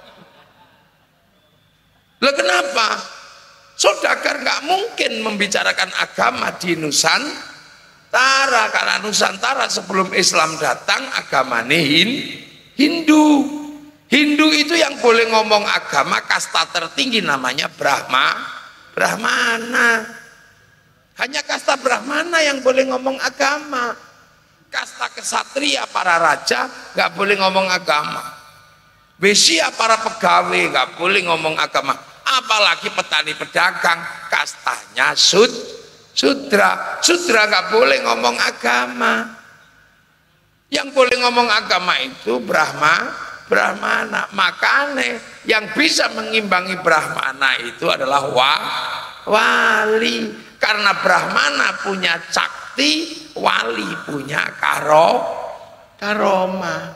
Lah kenapa? Saudagar nggak mungkin membicarakan agama di Nusantara, karena Nusantara sebelum Islam datang agamanya Hindu. Hindu itu yang boleh ngomong agama kasta tertinggi namanya Brahma, Brahmana. Hanya kasta Brahmana yang boleh ngomong agama. Kasta kesatria para raja nggak boleh ngomong agama. Besya para pegawai nggak boleh ngomong agama. Apalagi petani pedagang, kastanya sud, sudra. Sudra nggak boleh ngomong agama. Yang boleh ngomong agama itu Brahma, Brahmana. Makanya yang bisa mengimbangi Brahmana itu adalah wa, wali. Karena Brahmana punya cakti, wali punya karo, karoma.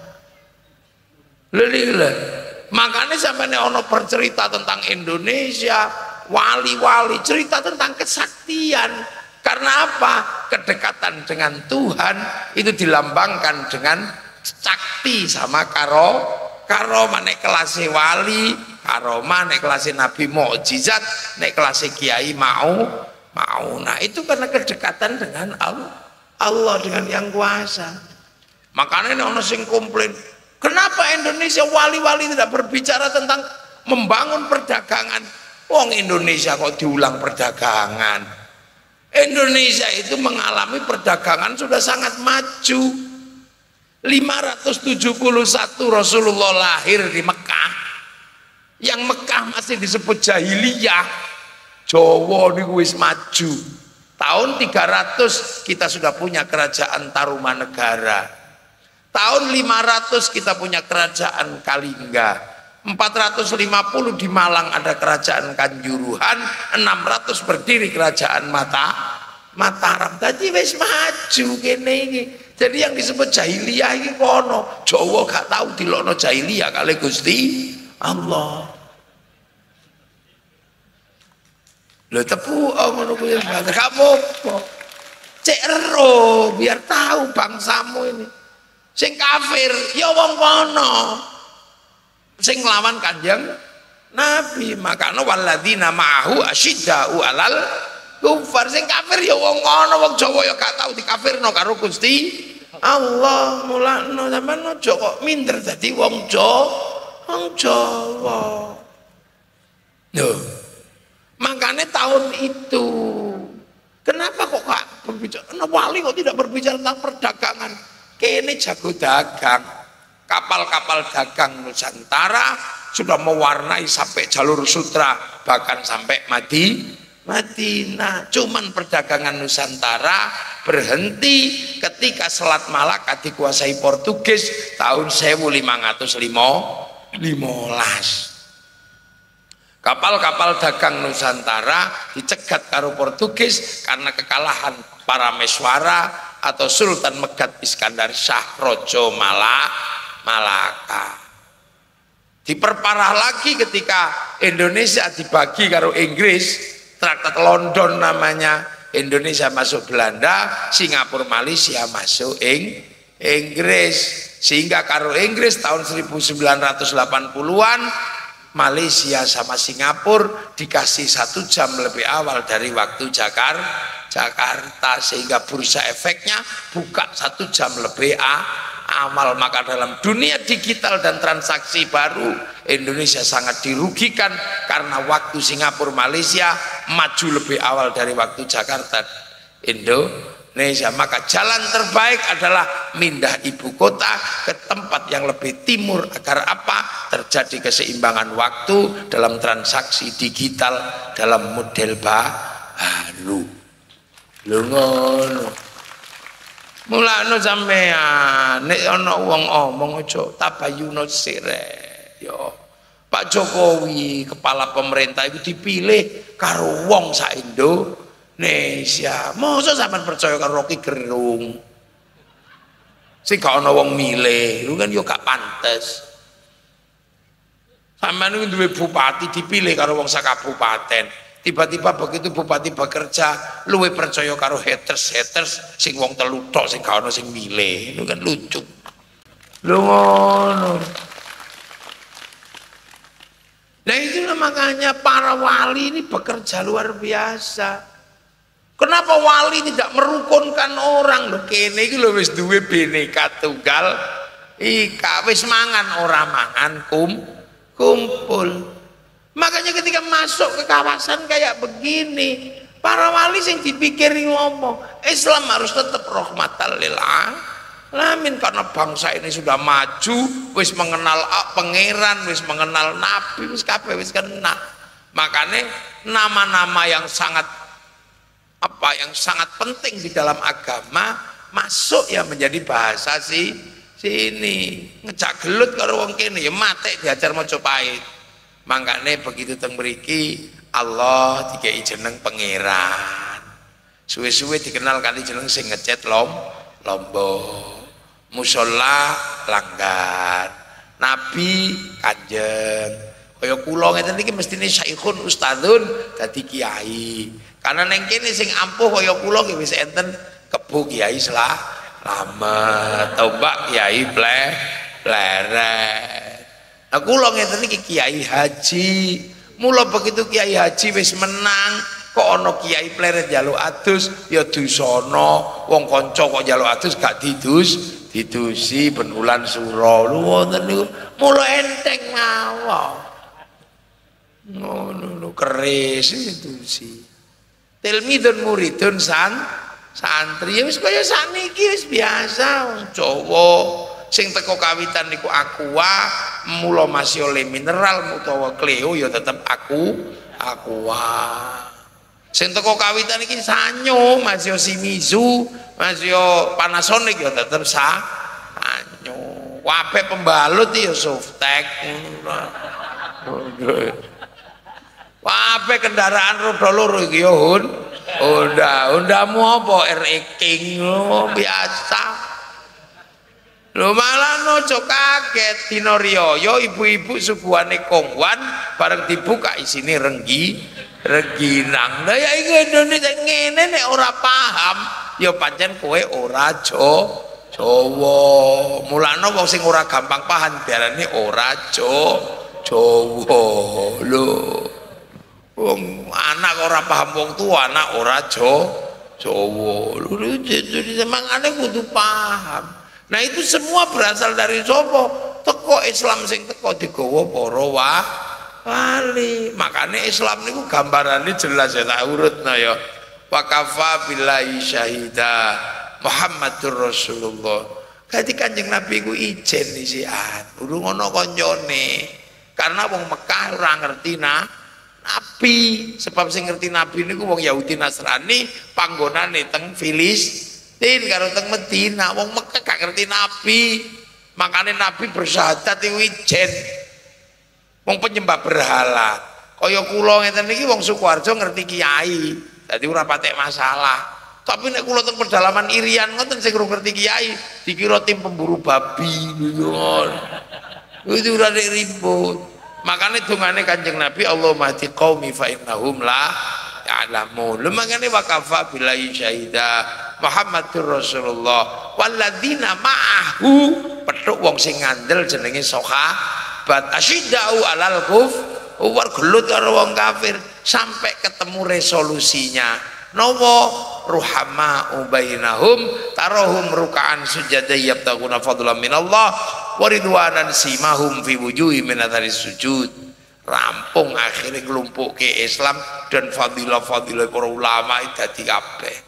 Lele. Makanya sampai ono bercerita tentang Indonesia, wali-wali cerita tentang kesaktian. Karena apa? Kedekatan dengan Tuhan itu dilambangkan dengan cakti sama karo, karoma. Nek kelas wali, karoma. Nek kelas nabi mukjizat, nek kelas kiai mau, mau. Nah itu karena kedekatan dengan Allah, Allah dengan yang kuasa. Makanya ono sing komplain, kenapa Indonesia wali-wali tidak berbicara tentang membangun perdagangan? Wong Indonesia kok diulang perdagangan? Indonesia itu mengalami perdagangan sudah sangat maju. lima ratus tujuh puluh satu Rasulullah lahir di Mekah. Yang Mekah masih disebut jahiliyah. Jawa niku wis maju. Tahun tiga ratus kita sudah punya kerajaan Tarumanegara. Tahun lima ratus kita punya kerajaan Kalingga, empat ratus lima puluh di Malang ada kerajaan Kanjuruhan, enam ratus berdiri kerajaan Mata Mataram. Tadi wis maju kene iki. Jadi yang disebut jahiliyah iki kono. Jawa gak tahu dilokno jahiliyah kali Gusti Allah. Lho tepu ngono kuwi gak apa-apa. Cek ero biar tahu bangsamu ini. Sing kafir ya wong kono sing nglawan Kanjeng Nabi. Makanya walladzina ma'ahu asyidda'u alal kufar. Sing kafir ya wong kono, wong Jawa ya gak tau dikafirno karo Gusti Allah. Mulakno sampean aja kok minder dadi wong Jawa, wong Jawa. Lho, makanya tahun itu kenapa kok gak berbicara? Nah, wali kok tidak berbicara tentang perdagangan? Kene jago dagang, kapal-kapal dagang Nusantara sudah mewarnai sampai jalur sutra, bahkan sampai Madi, Madinah. Cuman perdagangan Nusantara berhenti ketika Selat Malaka dikuasai Portugis tahun seribu lima ratus lima belas. Kapal-kapal dagang Nusantara dicegat karo Portugis karena kekalahan para Meswara atau Sultan Megat Iskandar Shah Raja Mala, Malaka. Diperparah lagi ketika Indonesia dibagi karo Inggris, Traktat London namanya. Indonesia masuk Belanda, Singapura Malaysia masuk Ing Inggris. Sehingga karo Inggris tahun seribu sembilan ratus delapan puluhan Malaysia sama Singapura dikasih satu jam lebih awal dari waktu Jakarta. Jakarta, sehingga bursa efeknya buka satu jam lebih a, amal. Maka dalam dunia digital dan transaksi baru Indonesia sangat dirugikan karena waktu Singapura Malaysia maju lebih awal dari waktu Jakarta Indonesia. Maka jalan terbaik adalah mindah ibu kota ke tempat yang lebih timur agar apa? Terjadi keseimbangan waktu dalam transaksi digital dalam model baru. Lho ngono. Mulane sampean nek ana wong omong aja tabayuno sirek. Yo Pak Jokowi kepala pemerintah itu dipilih karo wong sak Indonesia. Mosok sampean percaya karo Rocky Gerung? Sing gak ana wong milih, lu kan yo gak pantes. Sampean itu duwe bupati dipilih karo wong sak kabupaten. Tiba-tiba begitu bupati bekerja, luwe percaya karo haters-haters sing wong telu tok sing gak ono sing milih. Lu kan lucu. Lu ngono. Nah itu makanya para wali ini bekerja luar biasa. Kenapa wali tidak merukunkan orang? Lho kene iki lho wis duwe Bhinneka Tunggal Ika, wis mangan ora mangan kum kumpul. Makanya ketika masuk ke kawasan kayak begini, para wali sing dipikiri ngomong Islam harus tetap rahmatan lil alamin, karena bangsa ini sudah maju, wis mengenal pangeran, wis mengenal nabi, wis kabeh wis kena. Makanya nama-nama yang sangat apa yang sangat penting di dalam agama masuk ya menjadi bahasa si sini. Ngejak gelut karo wong kene ya mate diajar Majapahit. Makanya begitu teng mriki Allah dikei jeneng pangeran. Suwe-suwe dikenal kali jeneng sing ngecet lom Lombok. Musola langgar. Nabi Kanjeng. Kaya kula ngeten iki mestine saikhun ustadzun dadi kiai. Karena neng kene sing ampuh kaya kula ki wis enten kebo kiai selah lama tombak kiai ble pleret. Aku lo ngeten iki kiai haji. Mula begitu kiai haji wis menang, kok ana kiai pleret njaluk adus, ya dusana. Wong kanca kok njaluk adus gak didus, didusi ben wulan sura. Lho wonten niku mula enteng mawon. Ngono lho keris didusi. Tilmidun muridun san santri ya wis kaya sakniki wis biasa wong Jawa. Sing teko kawitan niku aqua, mula masih oleh mineral utawa Cleo ya tetep aku aqua. Sing teko kawitan iki sanyo, masih Shimizu, masih Panasonic ya tetep sa sanyo. Kabeh pembalut ya Softek. Kabeh kendaraan roda loro iki ya Hun. Honda, Hondamu apa R E King biasa. Lho malah nojo kaget dina riyaya ibu-ibu suguhane kongwan bareng dibuka isine renggi rengginang. Lah ya iki Indonesia ngene nek ora paham ya pancen kowe ora jo Jawa. Mulane wong sing ora gampang paham diarani ora jo Jawa. Lho wong anak ora paham wong tua anak ora jo Jawa. Lho jadi semangane kudu paham. Nah itu semua berasal dari sopo teko Islam sing teko digawa para wali. Makanya Islam niku gambarane jelas ya tak urutna ya. Wa kafa billahi syahida Muhammadur Rasulullah. Dadi Kanjeng Nabi ku ijen isian, urung ana kancane. Karena wong Mekah ora ngerti nah Nabi, sebab sing ngerti Nabi niku wong Yahudi Nasrani panggonane teng Filis Tin karo teng Medina, wong Mekah gak ngerti Nabi. Makanya Nabi bersyahadat iku ijen. Wong penyembah berhala. Kaya kula ngeten iki wong Sukoharjo ngerti kiai. Dadi ora patek masalah. Tapi nek kula teng pedalaman Irian ngoten sing ngerti kiai, dikira tim pemburu babi. Itu ora nek ribut. Makanya dongane Kanjeng Nabi Allahumma hdi qaumi fa innahum la ya'lamun. Makane wa kafa billahi syahida Muhammadur Rasulullah walladzina ma'ahu petuk wong sing ngandel jenenge sahabat asyiddau alal kuf war gelut karo wong kafir sampai ketemu resolusinya nawa ruhama bainahum tarahum ruk'an sujada yabtaguna fadlan minallah wa ridwanan simahum fi wujuhi min athari sujud. Rampung akhirnya nglumpukke Islam dan fadilah-fadilah para ulama dadi kabeh.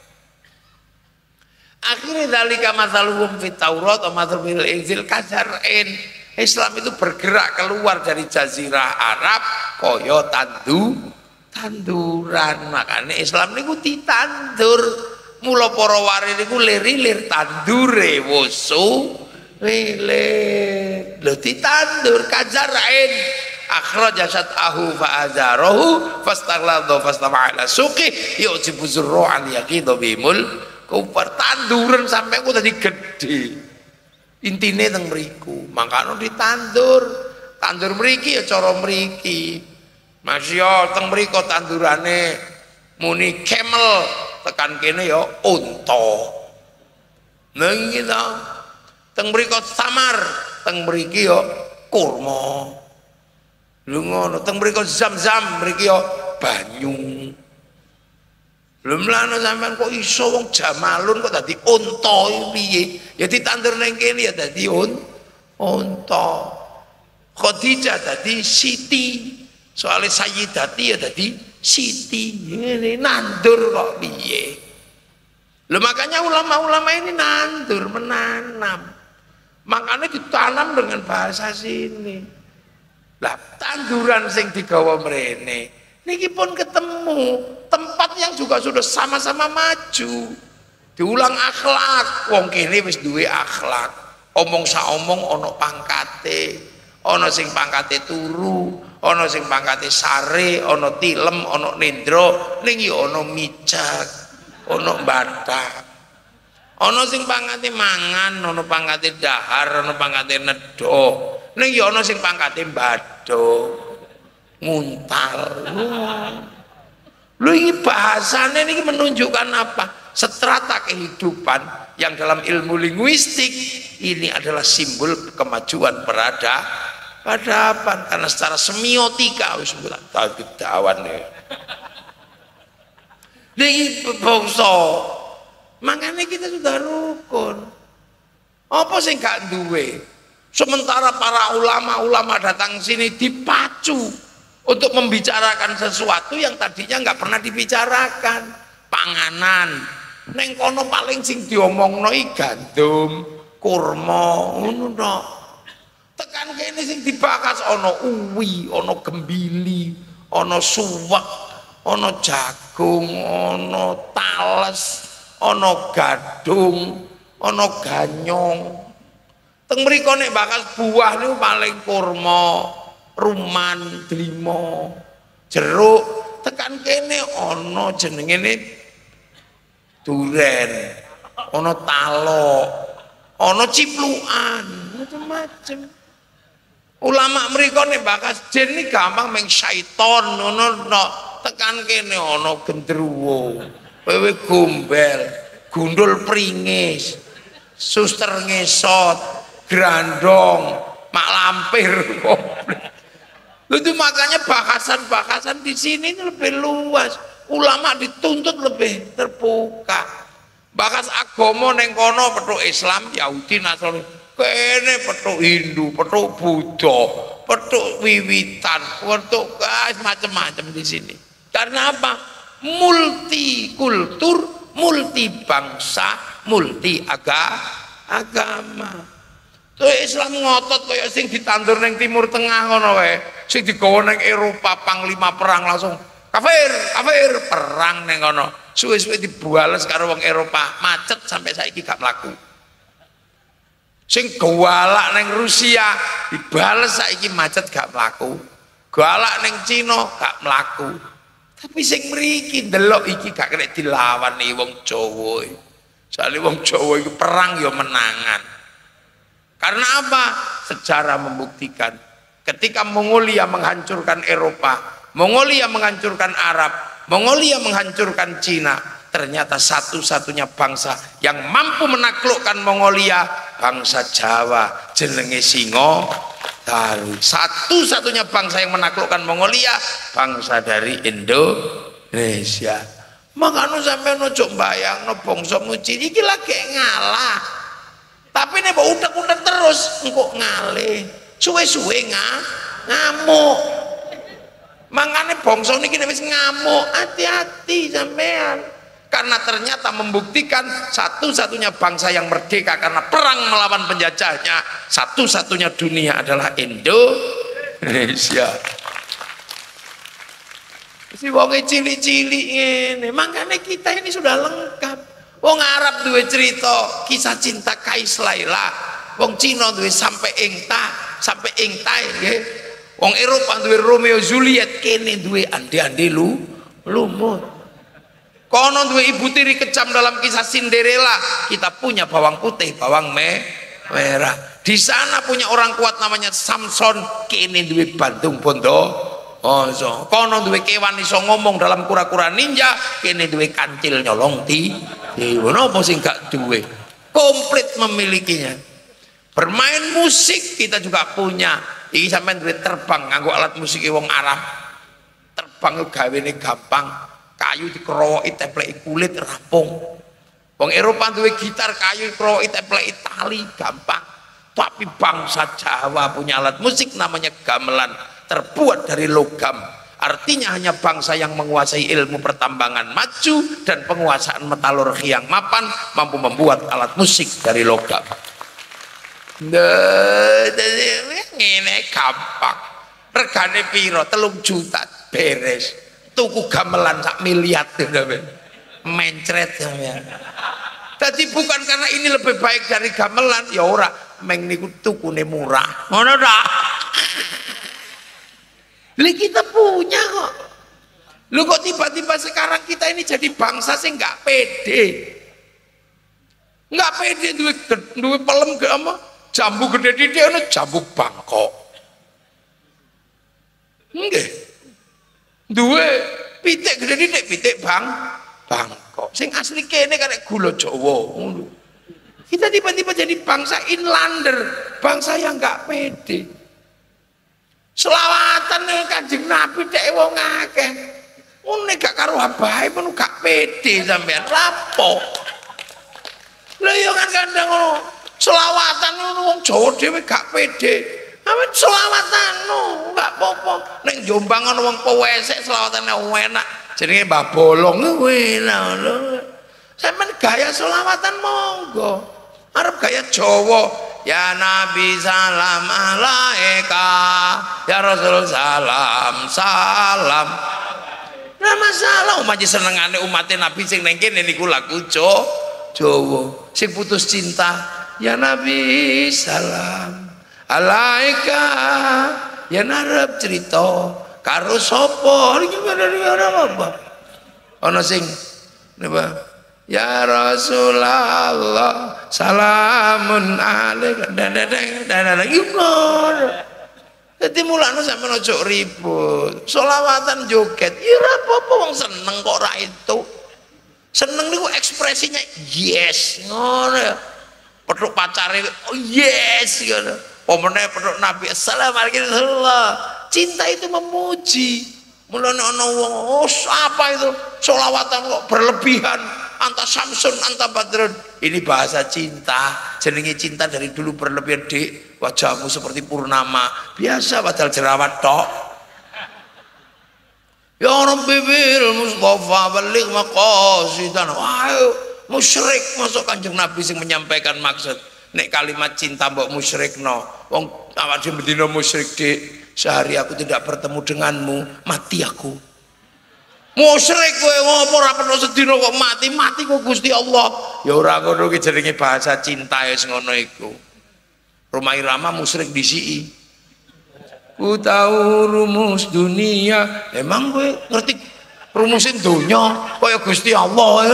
Akhirnya dalika mathaluhum fit Taurat wa mathaluhum fil Injil kajar'in. Islam itu bergerak keluar dari jazirah Arab kaya tandu tanduran. Makanya Islam niku ditandur Mula para warir iku lir-lir tandure wusu lilir. Lho ditandur kazarain akhraja syat'ahu fa'azarahu fastagladha fastama'ala suqi yu'jibu zurru'an yaqidu bimul kupar. Tanduran sampai ku tadi gede intine teng mriku, makanya ditandur. Tandur mriki ya cara mriki masya teng mriko tandurane muni camel, tekan kene ya unta. Nang kita teng mriko samar, teng mriki ya kurma. Lho ngono, teng mriko zam-zam, mriki ya banyu. Lho mlane sampean kok iso wong jamalun kok dadi unta iki piye? Ya ditandur ning kene ya dadi un unta. Khadijah dadi Siti. Soale Sayyidati ya dadi Siti. Ngene nandur kok piye? Lho makanya ulama-ulama ini nandur, menanam. Makanya ditanam dengan bahasa sini. Lah tanduran sing digawa mrene niki pun ketemu tempat yang juga sudah sama-sama maju. Diulang akhlak, wong kene wis duwe akhlak. Omong saomong ana pangkate, ana sing pangkate turu, ana sing pangkate sare, ana tilem, ana nendra, ning ya ana mijak, ana bathak. Ana sing pangkate mangan, ana pangkate dahar, ana pangkate nedha. Ning ya ana sing pangkate badha, nguntal. Lho ini bahasanya ini menunjukkan apa? Strata kehidupan yang dalam ilmu linguistik ini adalah simbol kemajuan perada peradaban, karena secara semiotika wis dawan ya. Ini bangsa. Makanya kita sudah rukun. Apa sing gak duwe? Sementara para ulama-ulama datang sini dipacu untuk membicarakan sesuatu yang tadinya nggak pernah dibicarakan. Panganan neng kono paling sing diomongno iki gandum, kurma, ngono tok. Tekan kene sing dibahas ana uwi, ana gembili, ana suwek, ana jagung, ana tales, ana gadung, ana ganyong. Teng mriko nek bakal buah niku paling kurma, ruman, delima, jeruk. Tekan kene ana jenenge duren, ana talok, ana ciplukan, macam-macam. Ulama mriko nek bakas jin iki gampang meng syaiton ngono no. Tekan kene ana gendruwo, wewe gombel, gundul pringis, suster ngesot, grandong, mak lampir komplit. Itu makanya bahasan-bahasan di sini lebih luas. Ulama dituntut lebih terbuka. Bahas agama neng kono petuk Islam, Yahudi, Nasrani, kene petuk Hindu, petuk Buddha, petuk wiwitan, petuk guys macam-macam di sini. Karena apa? Multi kultur, multi bangsa, multi aga, agama. Tuh Islam ngotot kaya sing ditandur neng Timur Tengah ngono wae, sing digawa neng Eropa panglima perang langsung kafir, kafir perang neng kono. Suwe-suwe dibales karo wong Eropa, macet sampai saiki gak mlaku. Sing galak neng Rusia dibales saiki macet gak mlaku. Galak neng Cina gak mlaku. Tapi sing mriki ndelok iki gak kena dilawan nih wong Jawa. Soale wong Jawa iku perang ya menangan. Karena apa? Sejarah membuktikan ketika Mongolia menghancurkan Eropa, Mongolia menghancurkan Arab, Mongolia menghancurkan Cina, ternyata satu-satunya bangsa yang mampu menaklukkan Mongolia bangsa Jawa, jenenge Singo Taru. Satu-satunya bangsa yang menaklukkan Mongolia bangsa dari Indonesia. Makanya sampai ojo mbayangno bangsa muci iki lagi ngalah. Tapi nek utek-utek terus engko ngalih. Suwe-suwe nga, ngamuk. Mangane bangsa niki wis ngamuk, hati-hati sampean. Karena ternyata membuktikan satu-satunya bangsa yang merdeka karena perang melawan penjajahnya, satu-satunya dunia adalah Indonesia. Si wonge cilik-cilik ngene, makanya kita ini sudah lengkap. Wong Arab duwe cerita kisah cinta Kais Laila, wong Cina duwe sampai ingta, sampai ingtai nggih. Wong Eropa duwe Romeo Juliet, kene duwe ande-ande lu lumut. Kono duwe ibu tiri kejam dalam kisah Cinderella, kita punya bawang putih, bawang me merah. Di sana punya orang kuat namanya Samson, kene duwe Bandung Bondo. Oh, so. Kono duwe kewan iso ngomong dalam kura-kura ninja, kene duwe kancil nyolong ti. Napa sing gak duwe? Komplit memilikinya. Bermain musik kita juga punya. Iki sampean duwe terbang nganggo alat musik wong Arab. Terbang gawene gampang. Kayu dikerowoki tepleki kulit rampung. Wong Eropa duwe gitar kayu dikerowoki tepleki tali gampang. Tapi bangsa Jawa punya alat musik namanya gamelan, terbuat dari logam. Artinya hanya bangsa yang menguasai ilmu pertambangan maju dan penguasaan metalurgi yang mapan mampu membuat alat musik dari logam. Ngene gampang. Regane piro? Telung juta beres. Tuku gamelan sak miliar mencret ya. Jadi bukan karena ini lebih baik dari gamelan, ya ora, meng niku tukune murah. Ngono ta? Lah kita punya kok. Lu kok tiba-tiba sekarang kita ini jadi bangsa sih nggak pede. Nggak pede duwe duwe pelem ke apa? Jambu gede dite ono jambu Bangkok. Nggih. Duwe pitik gede dite pitik Bang Bangkok. Sing asli kene karek gula Jawa ngono. Kita tiba-tiba jadi bangsa inlander, bangsa yang nggak pede. Selawatan ning Kanjeng Nabi dhek wong akeh. Ngene gak karo abahe men gak pede sampean rapo. Lah yo kan kandang ngono. Selawatan ngono wong Jawa dhewe gak pede. Amen selawatan no, gak apa-apa. Ning Jombang ana wong pewesek selawatane enak. Jenenge Mbah Bolong kuwi lho. Sampeyan gaya selawatan monggo. Arep gaya Jawa. Ya Nabi salam alaika, ya Rasul salam salam. Nah masalah umat senengane umatnya Nabi sing neng kene niku lagu Jo Jawa. Sing putus cinta, ya Nabi salam alaika, ya narep cerita karo sapa iki ora apa. Ana sing napa? Ya Rasulullah salamun alaika dadadeng dadadeng gimon. Dadi mulane sampeyan aja ribut. Selawatan joget ya ora apa-apa wong seneng kok ora itu. Seneng niku ekspresinya yes ngono ya. Petuk pacare oh yes ngono. Pomene petuk Nabi assalamualaikum warahmatullah. Cinta itu memuji. Mulane ana wong oh apa itu selawatan kok berlebihan. Anta Samsun, anta Badrun. Ini bahasa cinta. Jenenge cinta dari dulu berlebihan. Dik, wajahmu seperti purnama. Biasa padahal jerawat tok. Ya Rabbi bil Mustafa balik maqasidan. Wah, musyrik masuk Kanjeng Nabi sing menyampaikan maksud. Nek kalimat cinta mbok musyrikno. Wong awak dhewe bendina musyrik, Dik. Sehari aku tidak bertemu denganmu, mati aku. Musyrik kowe ngopo ora perlu sedina kok mati, mati kok Gusti Allah. Ya ora ngono ki jenenge bahasa cinta wis ngono iku. Rumah Irama musyrik disiki. Ku tahu rumus dunia, emang kowe ngerti rumusin dunya kaya Gusti Allah.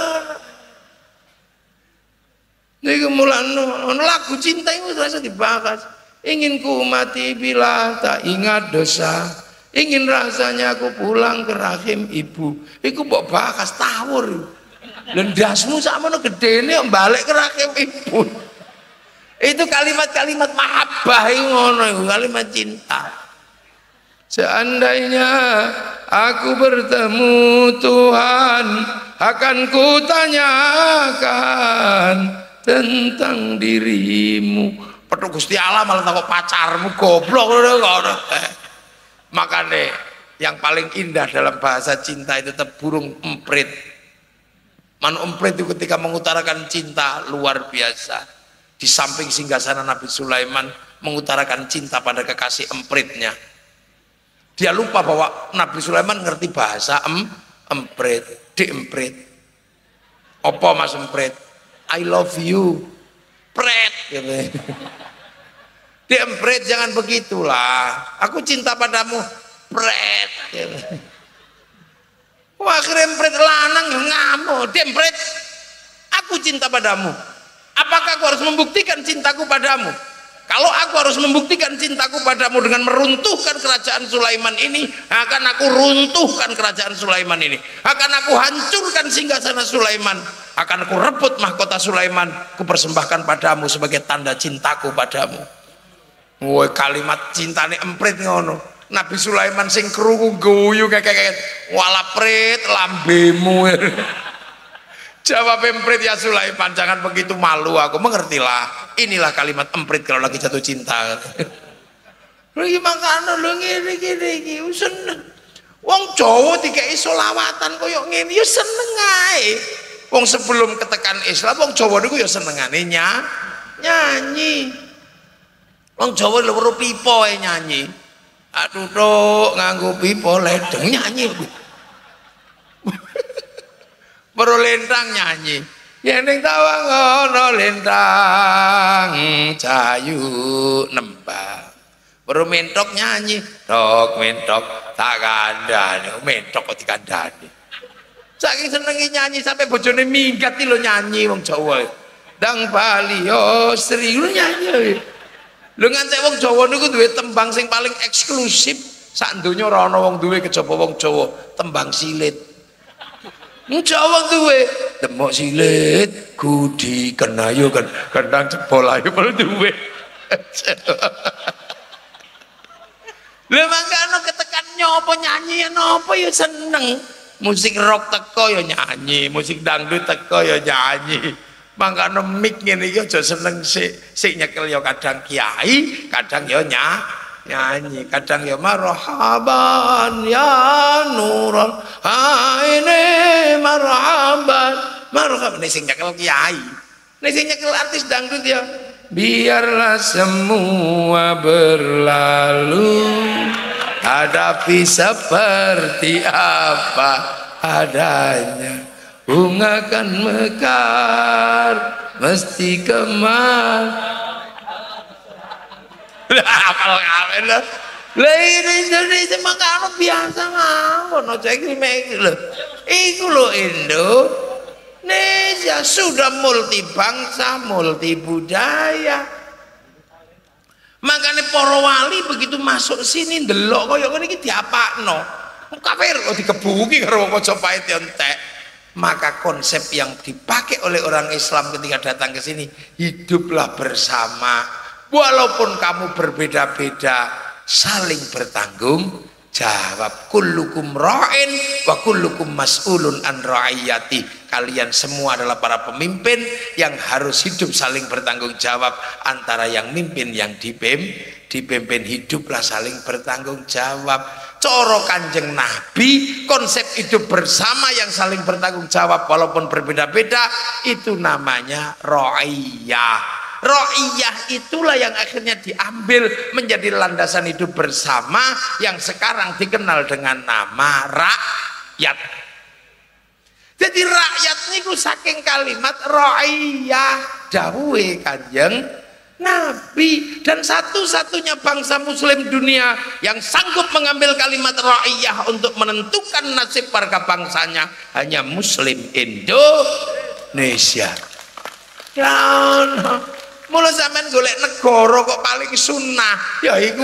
Niku mulane lagu cinta iku wis dibahas. Ingin ku mati bila tak ingat dosa. Ingin rasanya aku pulang ke rahim ibu. Iku mbok bakas tawur. Lendasmu sakmono gedene balik ke rahim ibu. Itu kalimat-kalimat mahabbah ngono iku, kalimat cinta. Seandainya aku bertemu Tuhan, akan kutanyakan tentang dirimu. Petuk Gusti Allah malah takut pacarmu goblok ngono. Makanya yang paling indah dalam bahasa cinta itu tetap burung emprit. Man emprit itu ketika mengutarakan cinta luar biasa. Di samping singgasana Nabi Sulaiman mengutarakan cinta pada kekasih empritnya. Dia lupa bahwa Nabi Sulaiman ngerti bahasa em, emprit, diemprit. Apa Mas Emprit? I love you. Pret gitu. Dia Emprit jangan begitulah. Aku cinta padamu. Pret gitu. Wah, akhirnya Emprit lanang ngamuk. Dia Emprit, aku cinta padamu. Apakah aku harus membuktikan cintaku padamu? Kalau aku harus membuktikan cintaku padamu dengan meruntuhkan kerajaan Sulaiman ini, akan aku runtuhkan kerajaan Sulaiman ini. Akan aku hancurkan singgasana Sulaiman. Akan aku rebut mahkota Sulaiman, aku persembahkan padamu sebagai tanda cintaku padamu. Woi, kalimat cintane Emprit ngono. Nabi Sulaiman sing krungu guyu kayak wala prit lambemu. Jawab Emprit, ya Sulaiman, jangan begitu malu, aku mengertilah. Inilah kalimat Emprit kalau lagi jatuh cinta. Lagi makanya lo ngene gini gini seneng. Wong Jawa dikei solawatan koyok ngene yo seneng ae. Wong sebelum ketekan Islam wong Jawa niku yo senengane nya nyanyi. Wong Jawa lho pipo ae nyanyi. Aduh tok nganggo pipo ledeng nyanyi. Baru lentang nyanyi. Yen ning tawang ana lentang cayu nembang. Baru mentok nyanyi, tok mentok tak kandhani, mentok kok dikandhani. Saking senenge nyanyi sampai bojone minggat iki lho nyanyi wong Jawa. Dang Bali yo Sri lu nyanyi. Lho ngantek wong Jawa niku duwe tembang sing paling eksklusif sak donya ora ana wong duwe kejaba wong Jawa, tembang silit. Jawa duwe demok silit kudi kenayo kan kendang jebol ayo perlu duwe. Lha mangkane ketekan nyopo nyanyi napa ya seneng. Musik rock teko ya nyanyi, musik dangdut teko ya nyanyi. Mangkane mik ngene iki aja seneng sik sik nyekel ya kadang kiai, kadang ya nyanyi, kadang ya marhaban ya nurul aine marhaban marhaban nek sing nyekel kiai, nek sing nyekel artis dangdut ya biarlah semua berlalu hadapi seperti apa adanya bunga kan mekar mesti kemar. Apal kawen lho. Lah Indonesia mangkane biasa mawon aja iki mek lho. Iku lho Indonesia sudah multi bangsa, multi budaya. Makanya para wali begitu masuk sini ndelok kaya ngene iki diapakno. Kafir kok dikebuki karo Majapahit entek. Maka konsep yang dipakai oleh orang Islam ketika datang ke sini, hiduplah bersama. Walaupun kamu berbeda-beda, saling bertanggung jawab. Kullukum ra'in wa kullukum mas'ulun an ra'iyati. Kalian semua adalah para pemimpin yang harus hidup saling bertanggung jawab antara yang mimpin yang dipim, dipimpin. Hiduplah saling bertanggung jawab. Coro Kanjeng Nabi, konsep hidup bersama yang saling bertanggung jawab walaupun berbeda-beda, itu namanya ra'iyah. Ra'iyah itulah yang akhirnya diambil menjadi landasan hidup bersama yang sekarang dikenal dengan nama rakyat. Jadi rakyat niku saking kalimat ra'iyah dawuhe Kanjeng Nabi, dan satu-satunya bangsa muslim dunia yang sanggup mengambil kalimat ra'iyah untuk menentukan nasib warga bangsanya hanya muslim Indonesia. Ya Allah, mulai sampean golek negara kok paling sunnah ya iku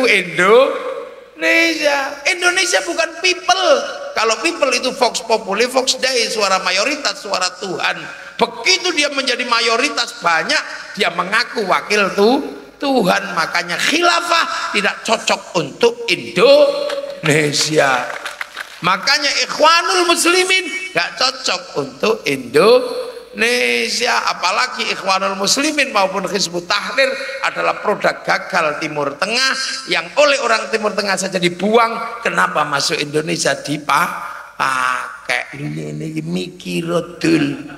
Indonesia. Indonesia bukan people. Kalau people itu vox populi, vox dei, suara mayoritas, suara Tuhan. Begitu dia menjadi mayoritas banyak, dia mengaku wakil tuh Tuhan. Makanya khilafah tidak cocok untuk Indonesia. Makanya Ikhwanul Muslimin gak cocok untuk Indonesia. Apalagi Ikhwanul Muslimin maupun Hizbut Tahrir adalah produk gagal Timur Tengah yang oleh orang Timur Tengah saja dibuang. Kenapa masuk Indonesia dipakai? Ini mikirodul.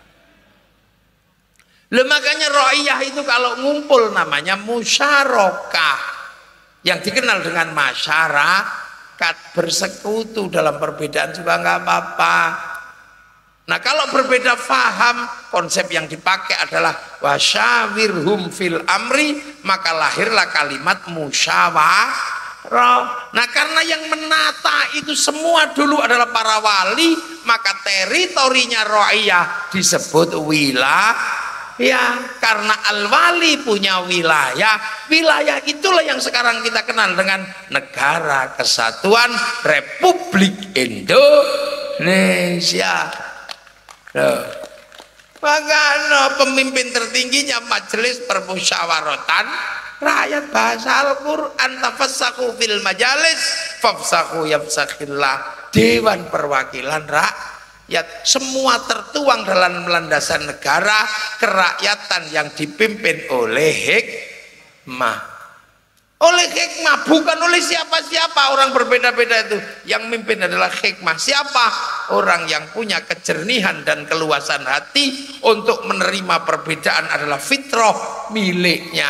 Loh, makanya ra'iyah itu kalau ngumpul namanya musyarakah, yang dikenal dengan masyarakat. Bersekutu dalam perbedaan juga nggak apa-apa. Nah kalau berbeda faham, konsep yang dipakai adalah wasyawirhum fil amri, maka lahirlah kalimat musyawarah. Nah karena yang menata itu semua dulu adalah para wali, maka teritorinya ra'iyah disebut wilayah. Ya, karena al-wali punya wilayah, wilayah itulah yang sekarang kita kenal dengan Negara Kesatuan Republik Indonesia. Loh. Makanya pemimpin tertingginya Majelis Permusyawaratan Rakyat, bahasa Al-Quran, tafassaku fil majalis fafsaku yafsakillah, Dewan Perwakilan Rakyat. Ya, semua tertuang dalam landasan negara kerakyatan yang dipimpin oleh hikmah. Oleh hikmah, bukan oleh siapa-siapa. Orang berbeda-beda itu, yang mimpin adalah hikmah. Siapa? Orang yang punya kejernihan dan keluasan hati untuk menerima perbedaan adalah fitrah miliknya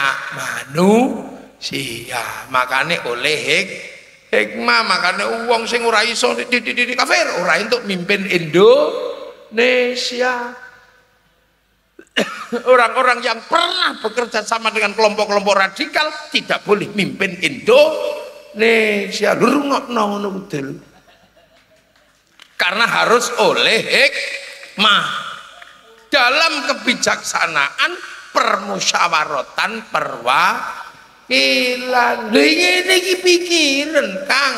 manusia. Makanya oleh hikmah hikmah, makanya uang sing ora iso di di di kafir, ora untuk mimpin Indonesia. Orang-orang yang pernah bekerja sama dengan kelompok-kelompok radikal tidak boleh mimpin Indonesia. Lurungokno ngono kudu. Karena harus oleh hikmah. Dalam kebijaksanaan permusyawaratan perwa Ilan, ini pikiran Kang,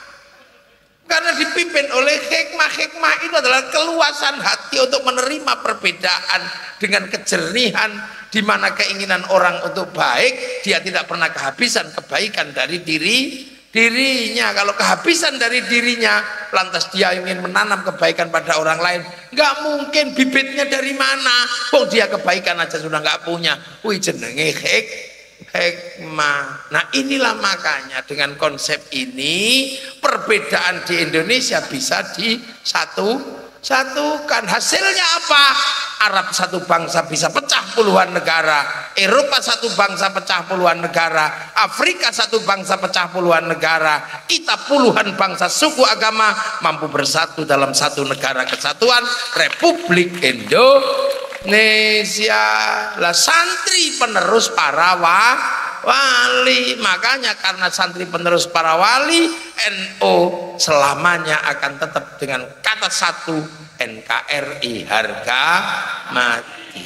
karena dipimpin oleh hikmah. Hikmah itu adalah keluasan hati untuk menerima perbedaan dengan kejernihan, di mana keinginan orang untuk baik, dia tidak pernah kehabisan kebaikan dari diri dirinya. Kalau kehabisan dari dirinya, lantas dia ingin menanam kebaikan pada orang lain, nggak mungkin. Bibitnya dari mana? Oh, dia kebaikan aja sudah nggak punya. Wih, jenenge hikmah. Hikmah. Nah inilah makanya dengan konsep ini perbedaan di Indonesia bisa disatu satukan. Hasilnya apa? Arab satu bangsa bisa pecah puluhan negara, Eropa satu bangsa pecah puluhan negara, Afrika satu bangsa pecah puluhan negara, kita puluhan bangsa suku agama mampu bersatu dalam satu negara kesatuan Republik Indonesia. Indonesia. Lah santri penerus para wa, wali. Makanya karena santri penerus para wali, N U selamanya akan tetap dengan kata satu, N K R I, harga mati.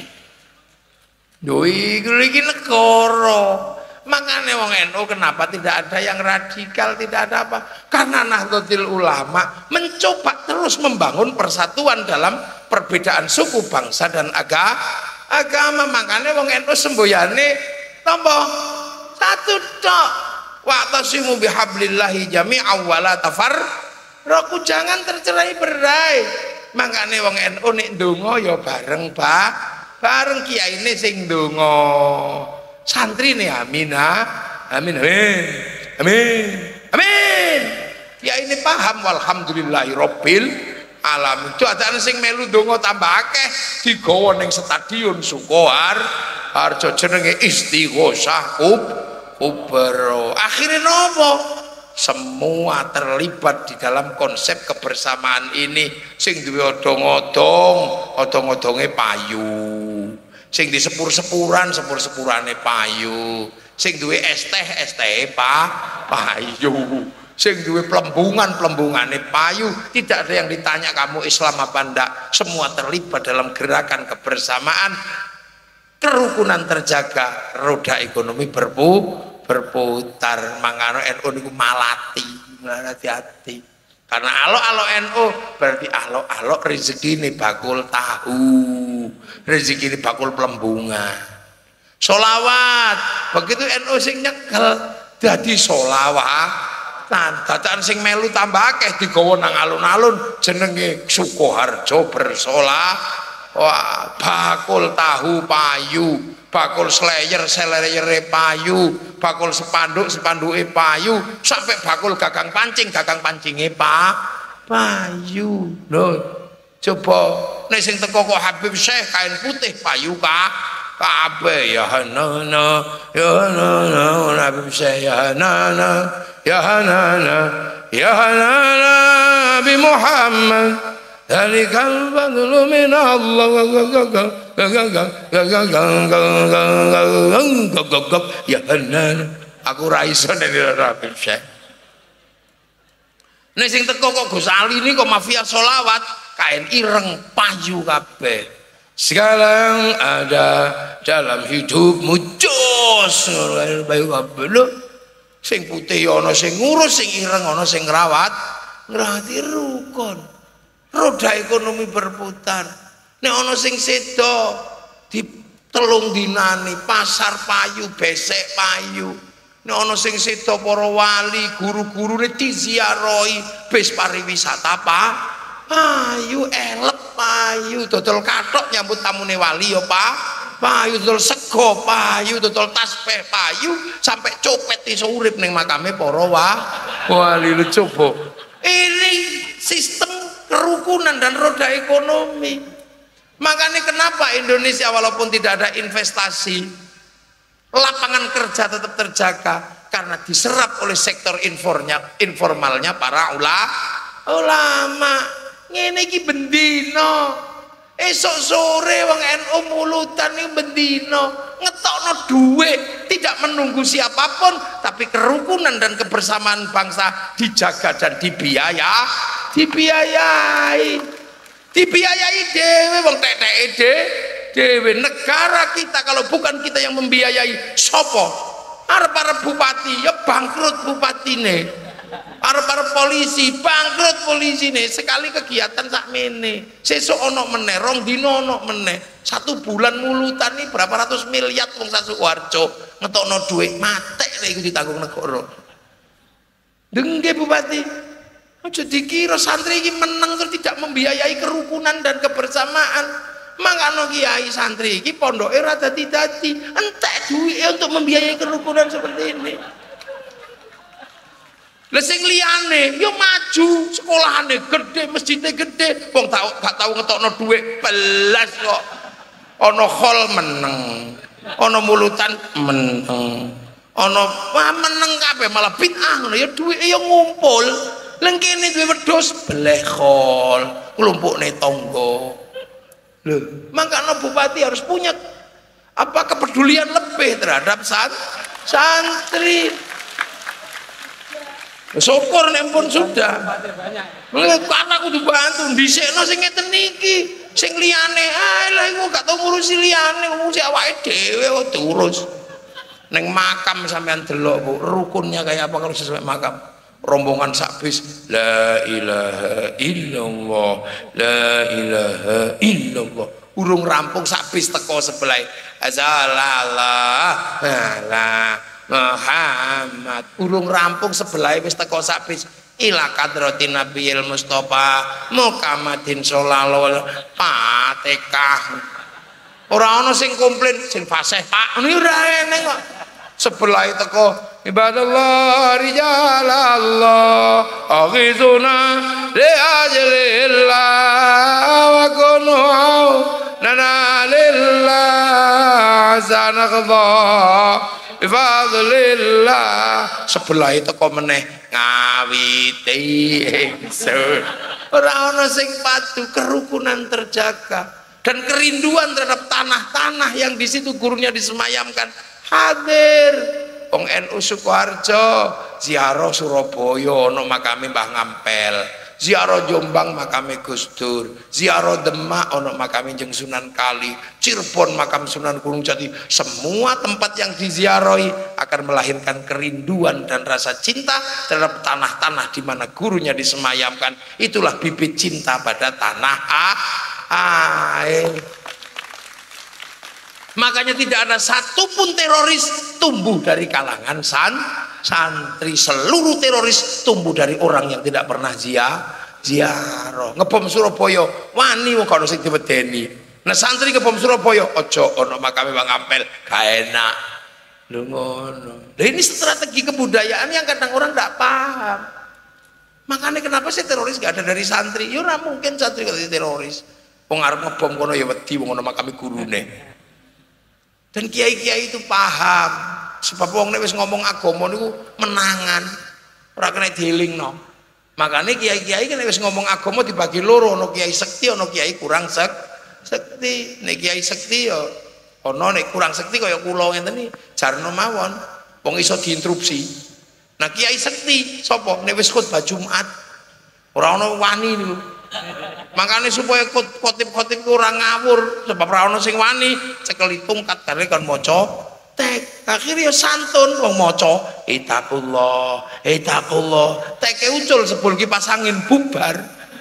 Doi iki negara. Makanya wong N U kenapa tidak ada yang radikal, tidak ada apa? Karena Nahdlatul Ulama mencoba terus membangun persatuan dalam perbedaan suku, bangsa dan aga, agama. Makanya wong N U semboyane tampa satu tok. Wa'tasimu bihablillahi jami'an wa la tafarraqu, jangan tercerai-berai. Makanya wong N U nek ndonga ya bareng ba, bareng kiyaine sing ndonga. Santri nih amin, amin, amin, amin, amin. Ya ini paham, walhamdulillahirabbil alamin. Itu ada sing melu donga tambah akeh digawa ning stadion Sukohar Harjo jenenge Istighosah Kubro. Akhirnya nopo? Semua terlibat di dalam konsep kebersamaan ini. Sing duwe odong-odong, odong-odonge payu. Sing di sepur-sepuran, sepur-sepurane payu. Sing duwe es teh, es teh pa, payu. Sing duwe pelembungan, pelembungane payu. Tidak ada yang ditanya kamu Islam apa ndak. Semua terlibat dalam gerakan kebersamaan. Kerukunan terjaga, roda ekonomi berpu, berputar. Mangano N U niku malati, hati-hati. Karena alok-alok N U berarti alok-alok rezeki ini bakul tahu, rezeki ini bakul pelembungan. Solawat, begitu N U sing nyekel jadi solawat. Dadaan sing melu tambah akeh digawa nang alun-alun jenenge Sukoharjo bersolah. Wah, bakul tahu payu, bakul slayer slayere payu, bakul sepanduk sepanduke payu, sampai bakul gagang pancing gagang pancingnya pa payu. Loh, coba nek sing teko kok Habib Syekh kain putih payu ka kabeh ya nana ya nana Habib Syekh ya nana ya nana ya nana Nabi Muhammad Dzalikal fadlu minallah. Ya bener. Aku ra iso nek Habib Syekh. Nek sing teko kok Gus Ali ini kok mafia solawat, kain ireng payu kabeh. Segala yang ada dalam hidupmu jos bayu kabeh lho. Sing putih ana sing ngurus, sing ireng ana sing ngrawat, ngrati rukun. Roda ekonomi berputar. Nek ana sing sedo di telung dinani pasar payu, besek payu. Nek ana sing sedo para wali, guru-gurune diziarahi bis pariwisata apa? Payu elep payu, dodol kathok nyambut tamune wali ya Pak. Payu dodol sego payu, dodol tasbih payu, sampai copet iso urip ning makame para wali. Lu coba. Ini sistem kerukunan dan roda ekonomi. Makanya kenapa Indonesia walaupun tidak ada investasi, lapangan kerja tetap terjaga karena diserap oleh sektor informalnya, informalnya para ulama. Ngene iki bendino. Esok sore wong N U mulutan iki bendino, ngetokno duit, tidak menunggu siapapun, tapi kerukunan dan kebersamaan bangsa dijaga dan dibiaya, dibiayai. Dibiayai dhewe wong teteke dhewe. Negara kita kalau bukan kita yang membiayai, sopo? Arep-arep bupati ya bangkrut bupatine. Arep-arep polisi bangkrut polisine. Sekali kegiatan sakmene, sesuk ono meneh, rong dina ono meneh. Satu bulan mulutan nih berapa ratus miliar wong Sasukoharjo ngetokno dhuwit matek lek iku ditanggung negara. Dengge bupati. Aja dikira santri iki meneng terus tidak membiayai kerukunan dan kebersamaan. Mangkano kiai santri iki pondoke ora dadi-dadi, entek duwike untuk membiayai kerukunan seperti ini. Lah sing liyane yo maju, sekolahane gede, masjidnya gede, wong tau gak tau ngetokno dhuwit belas kok. Ana hall meneng, ana mulutan meneng. Ana wah meneng kabeh malah bid'ah ngono ya dhuwike yo ngumpul. Leng kene duwe wedhus beleh hall, nglumpukne tangga. Lho, makanya bupati harus punya apa kepedulian lebih terhadap san, santri. Syukur nek pun sudah. Karena aku dibantu dhisikno sing ngeten iki, sing liyane ae lha iku gak tau ngurusi liyane, ngurusi awake dhewe kok diurus. Ning makam sampean delok Bu, rukunnya kayak apa kalau sesuai makam. Rombongan sakbis la ilaha illallah, la ilaha illallah. Urung rampung sakbis teko sebelah azalallah la Muhammad, urung rampung sebelah wis teko sakbis ila kadratin nabiyil mustofa Muhammadin sallallahu alaihi Fatihah. Ora ana sing komplain sing fasih Pak niku ora eneng kok. Sebelah teko ibadallah rijalallah aghizuna li ajlillah wa kunu nana lillah zanaqdha bifadlillah. Sebelah teko meneh ngawiti ingsun. Ora ana sing padu, kerukunan terjaga dan kerinduan terhadap tanah-tanah yang di situ gurunya disemayamkan hadir. Wong N U Sukoharjo ziarah Surabaya ono makame Mbah Ngampel, ziarah Jombang makame Gus Dur, ziarah Demak ono makame Jeng Sunan Kali, Cirebon makam Sunan Gunung Jati. Semua tempat yang diziarahi akan melahirkan kerinduan dan rasa cinta terhadap tanah-tanah di mana gurunya disemayamkan. Itulah bibit cinta pada tanah air. Makanya tidak ada satupun teroris tumbuh dari kalangan san, santri. Seluruh teroris tumbuh dari orang yang tidak pernah zia, ziarah. Ngebom Surabaya wani wong kalau sing diwedeni. Nah santri ngebom Surabaya ojo ono makame Bang Ampel gak enak. Lho ngono. Nah, ini strategi kebudayaan yang kadang orang tidak paham. Makanya kenapa sih teroris gak ada dari santri? Ya ora mungkin santri gak ada teroris. Wong arep ngebom kono ya wedi wong ono makame gurune. Dan kiai-kiai itu paham, sebab wong nek wis ngomong agama niku menangan, ora kena dielingno. Makanya kiai-kiai kan wis ngomong agama dibagi loro, ono kiai sekti, ono kiai kurang sek sekti. Nek kiai sekti ya ono, nek kurang sekti kaya kula ngenten iki jarno mawon, wong iso diinterupsi. Nah kiai sekti sapa? Nek wis khotbah Jumat ora ono wani niku. Makanya supaya khotib-khotib ora ngawur, sebab ora ono sing wani cekeli tungkat bare kon maca tek. Akhirnya santun wong maca itakullah, itakullah. Teke ucul sebul kipas angin bubar.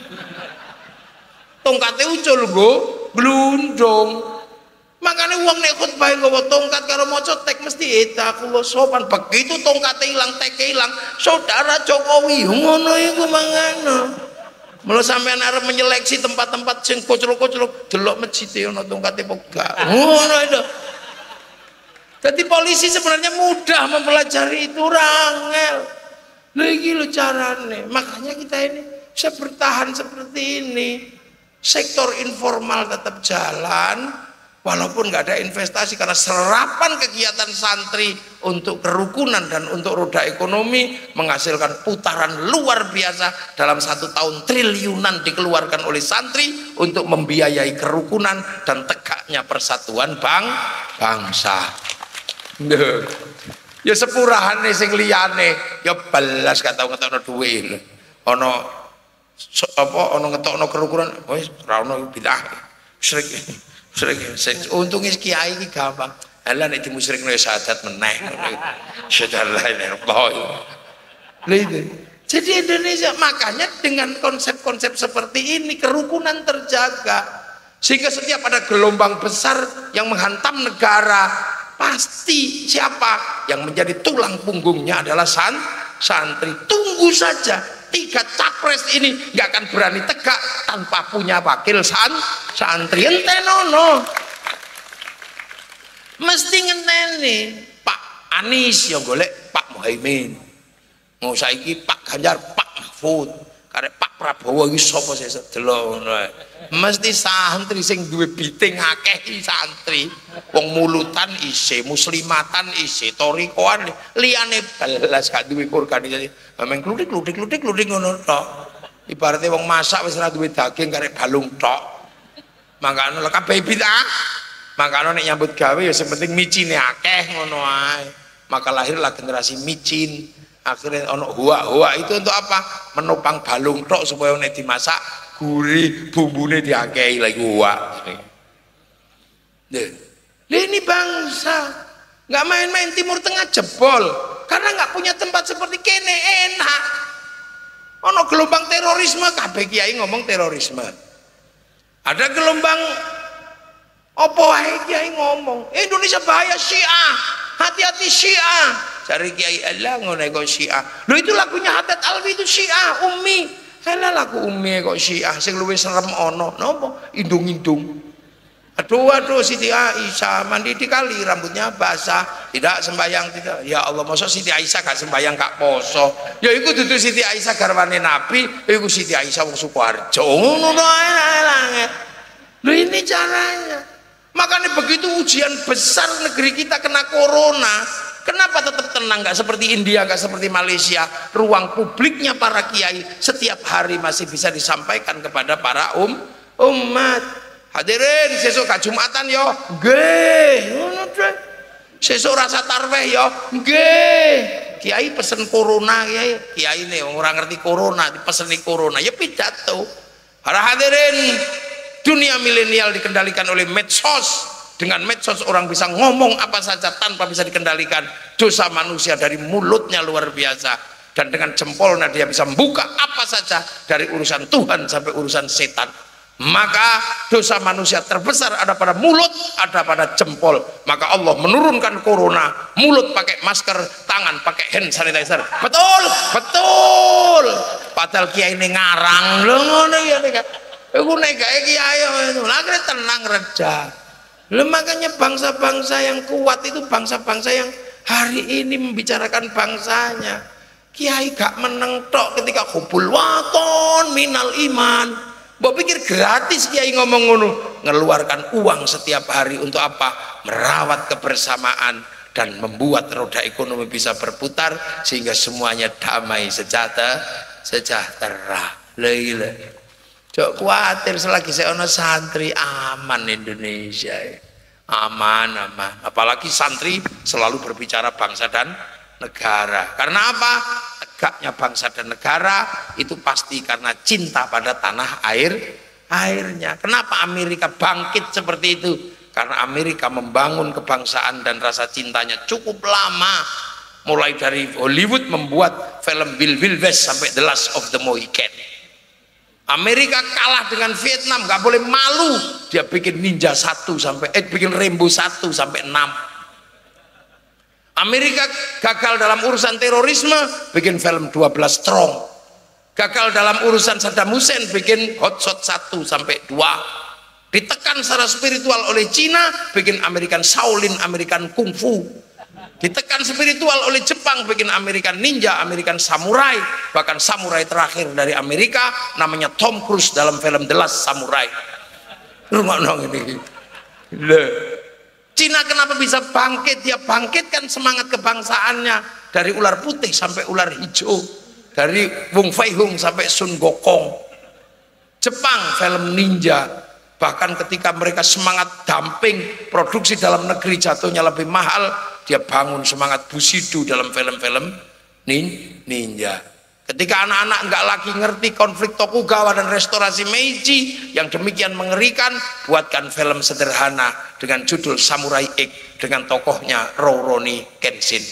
Tongkate ucul nggo glundung. Makanya wong nek khotbah nggawa tongkat karo maca tek mesti itakullah sopan. Begitu tongkate ilang, teke ilang, saudara Jokowi ngono iku mangano. Mula sampean arep menyeleksi tempat-tempat sing koclok-koclok delok masjid ono tongkate pegak. Ngono itu. Jadi polisi sebenarnya mudah mempelajari itu, rangel. Lagi lo carane. Makanya kita ini bisa bertahan seperti ini. Sektor informal tetap jalan, walaupun nggak ada investasi karena serapan kegiatan santri untuk kerukunan dan untuk roda ekonomi menghasilkan putaran luar biasa. Dalam satu tahun triliunan dikeluarkan oleh santri untuk membiayai kerukunan dan tegaknya persatuan bang bangsa. Duh. Ya sepurahane sing liyane ya belas gak tau ngetokno dhuwit lho. Ana so, apa ana ngetokno kerukunan wis ora ono bidah. Musyrik. Musyrik. Untunge kiai iki gampang. Ala nek dimusyrikno ya syahadat meneh ngono. Syadallah. Jadi Indonesia makanya dengan konsep-konsep seperti ini kerukunan terjaga. Sehingga setiap ada gelombang besar yang menghantam negara, pasti siapa yang menjadi tulang punggungnya adalah san, santri. Tunggu saja, tiga capres ini nggak akan berani tegak tanpa punya wakil san, santri. Entenono mesti ngenteni Pak Anies yang golek Pak Muhaimin, mau saiki Pak Ganjar, Pak Mahfud, karek Pak Prabowo iki sapa sesuk delok ngono ae. Mesti santri sing duwe biting akeh iki santri. Wong mulutan isih, muslimatan isih, torikoan liyane belas gak duwe organisasi. Memang klutik-klutik-klutik-klutik ngono tok. Ibaratnya wong masak wis ora duwe daging karek balung tok. Mangkane lek kabeh bid'ah. Mangkane nek nyambut gawe ya sing penting micine akeh ngono ae. Maka lahirlah generasi micin. Akhirnya ono huak-huak itu untuk apa? Menopang balung tok supaya nek dimasak gurih, bumbune diakei lagi huak. Deh. Ini bangsa nggak main-main. Timur Tengah jebol karena nggak punya tempat seperti kene enak. Ono gelombang terorisme, kabeh kiai ngomong terorisme. Ada gelombang opo wae kiai ngomong Indonesia bahaya Syiah, hati-hati Syiah. Cari kiai Allah ngono kok Syiah. Lho itu lagunya Haddad Alwi itu Syiah, Ummi. Halah lagu Ummi kok Syiah sing luwih serem ono. Napa? Indung-indung. Aduh aduh Siti Aisyah mandi di kali rambutnya basah, tidak sembayang tidak. Ya Allah, masa Siti Aisyah gak sembayang gak poso. Ya iku dudu Siti Aisyah garwane Nabi, iku Siti Aisyah wong Sukoharjo. Ngono ae. Lho ini caranya. Makanya begitu ujian besar negeri kita kena corona, kenapa tetap tenang? Nggak seperti India, nggak seperti Malaysia. Ruang publiknya para kiai setiap hari masih bisa disampaikan kepada para um umat. Hadirin sesuk ka Jumatan yo, nggih. Ngono deh. Sesuk rasa tarweh yo, nggih. Kiai pesen corona kiai. Kiai ne orang ngerti corona, dipeseni corona. Ya pidato. Para hadirin, dunia milenial dikendalikan oleh medsos. Dengan medsos orang bisa ngomong apa saja tanpa bisa dikendalikan. Dosa manusia dari mulutnya luar biasa. Dan dengan jempolnya dia bisa membuka apa saja dari urusan Tuhan sampai urusan setan. Maka dosa manusia terbesar ada pada mulut, ada pada jempol. Maka Allah menurunkan corona, mulut pakai masker, tangan pakai hand sanitizer. Betul, betul. Padahal kiai ini ngarang loh ngono ya nek. Iku nek gawe kiai ngono, akhirnya tenang reda. Lho makanya bangsa-bangsa yang kuat itu bangsa-bangsa yang hari ini membicarakan bangsanya. Kiai gak meneng tok ketika hubul waton minal iman. Mbok pikir gratis kiai ngomong ngono, ngeluarkan uang setiap hari untuk apa? Merawat kebersamaan dan membuat roda ekonomi bisa berputar sehingga semuanya damai sejahtera, sejahtera. Lha Jok khawatir selagi saya ono santri aman Indonesia. Aman, aman. Apalagi santri selalu berbicara bangsa dan negara. Karena apa? Tegaknya bangsa dan negara itu pasti karena cinta pada tanah air airnya. Kenapa Amerika bangkit seperti itu? Karena Amerika membangun kebangsaan dan rasa cintanya cukup lama. Mulai dari Hollywood membuat film Bill Bill West sampai The Last of the Mohican. Amerika kalah dengan Vietnam, nggak boleh malu, dia bikin Ninja satu sampai eh bikin Rambo satu sampai enam. Amerika gagal dalam urusan terorisme, bikin film dua belas Strong. Gagal dalam urusan Saddam Hussein, bikin Hot Shot satu sampai dua. Ditekan secara spiritual oleh Cina, bikin American Shaolin, American Kung Fu. Ditekan spiritual oleh Jepang, bikin American Ninja, American Samurai. Bahkan samurai terakhir dari Amerika namanya Tom Cruise dalam film The Last Samurai. Rumah nong ini. Le. Cina kenapa bisa bangkit? Dia bangkitkan semangat kebangsaannya dari ular putih sampai ular hijau, dari Wong Fei Hung sampai Sun Gokong. Jepang film ninja, bahkan ketika mereka semangat dumping produksi dalam negeri jatuhnya lebih mahal, dia bangun semangat Bushido dalam film-film ninja. Ketika anak-anak nggak lagi ngerti konflik Tokugawa dan restorasi Meiji yang demikian mengerikan, buatkan film sederhana dengan judul Samurai X dengan tokohnya Rurouni Kenshin.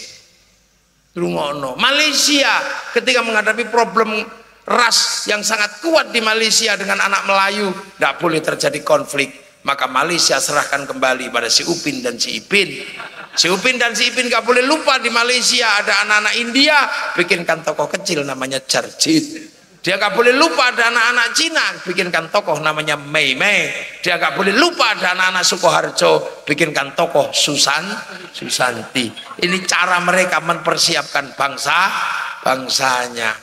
Rungono. Malaysia ketika menghadapi problem ras yang sangat kuat di Malaysia dengan anak Melayu, nggak boleh terjadi konflik, maka Malaysia serahkan kembali pada si Upin dan si Ipin. Si Upin dan si Ipin gak boleh lupa di Malaysia ada anak-anak India, bikinkan tokoh kecil namanya Jarjit. Dia gak boleh lupa ada anak-anak Cina, bikinkan tokoh namanya Mei Mei. Dia gak boleh lupa ada anak-anak Sukoharjo, bikinkan tokoh Susan Susanti. Ini cara mereka mempersiapkan bangsa bangsanya.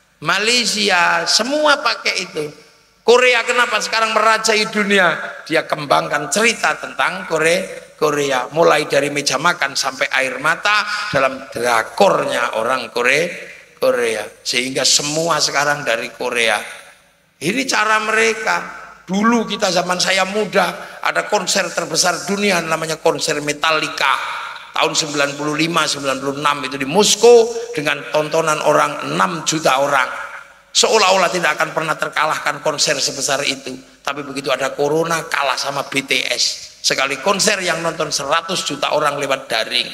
Malaysia semua pakai itu. Korea kenapa sekarang merajai dunia? Dia kembangkan cerita tentang Korea. Korea, mulai dari meja makan sampai air mata dalam drakornya orang Korea, Korea, sehingga semua sekarang dari Korea. Ini cara mereka. Dulu kita zaman saya muda ada konser terbesar dunia namanya konser Metallica tahun sembilan puluh lima sembilan puluh enam itu di Moskow dengan tontonan orang enam juta orang. Seolah-olah tidak akan pernah terkalahkan konser sebesar itu, tapi begitu ada corona kalah sama B T S. Sekali konser yang nonton seratus juta orang lewat daring.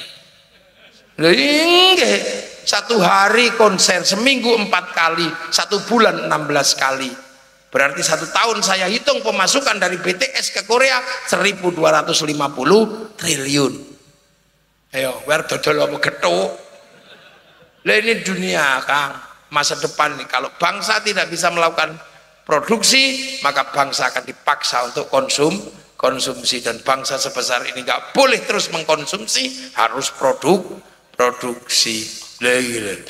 Lha satu hari konser, seminggu empat kali, satu bulan enam belas kali. Berarti satu tahun saya hitung pemasukan dari B T S ke Korea seribu dua ratus lima puluh triliun. Ayo, biar dodol apa gethuk. Lah ini dunia, Kang. Masa depan nih, kalau bangsa tidak bisa melakukan produksi, maka bangsa akan dipaksa untuk konsum konsumsi, dan bangsa sebesar ini nggak boleh terus mengkonsumsi, harus produk produksi. Lha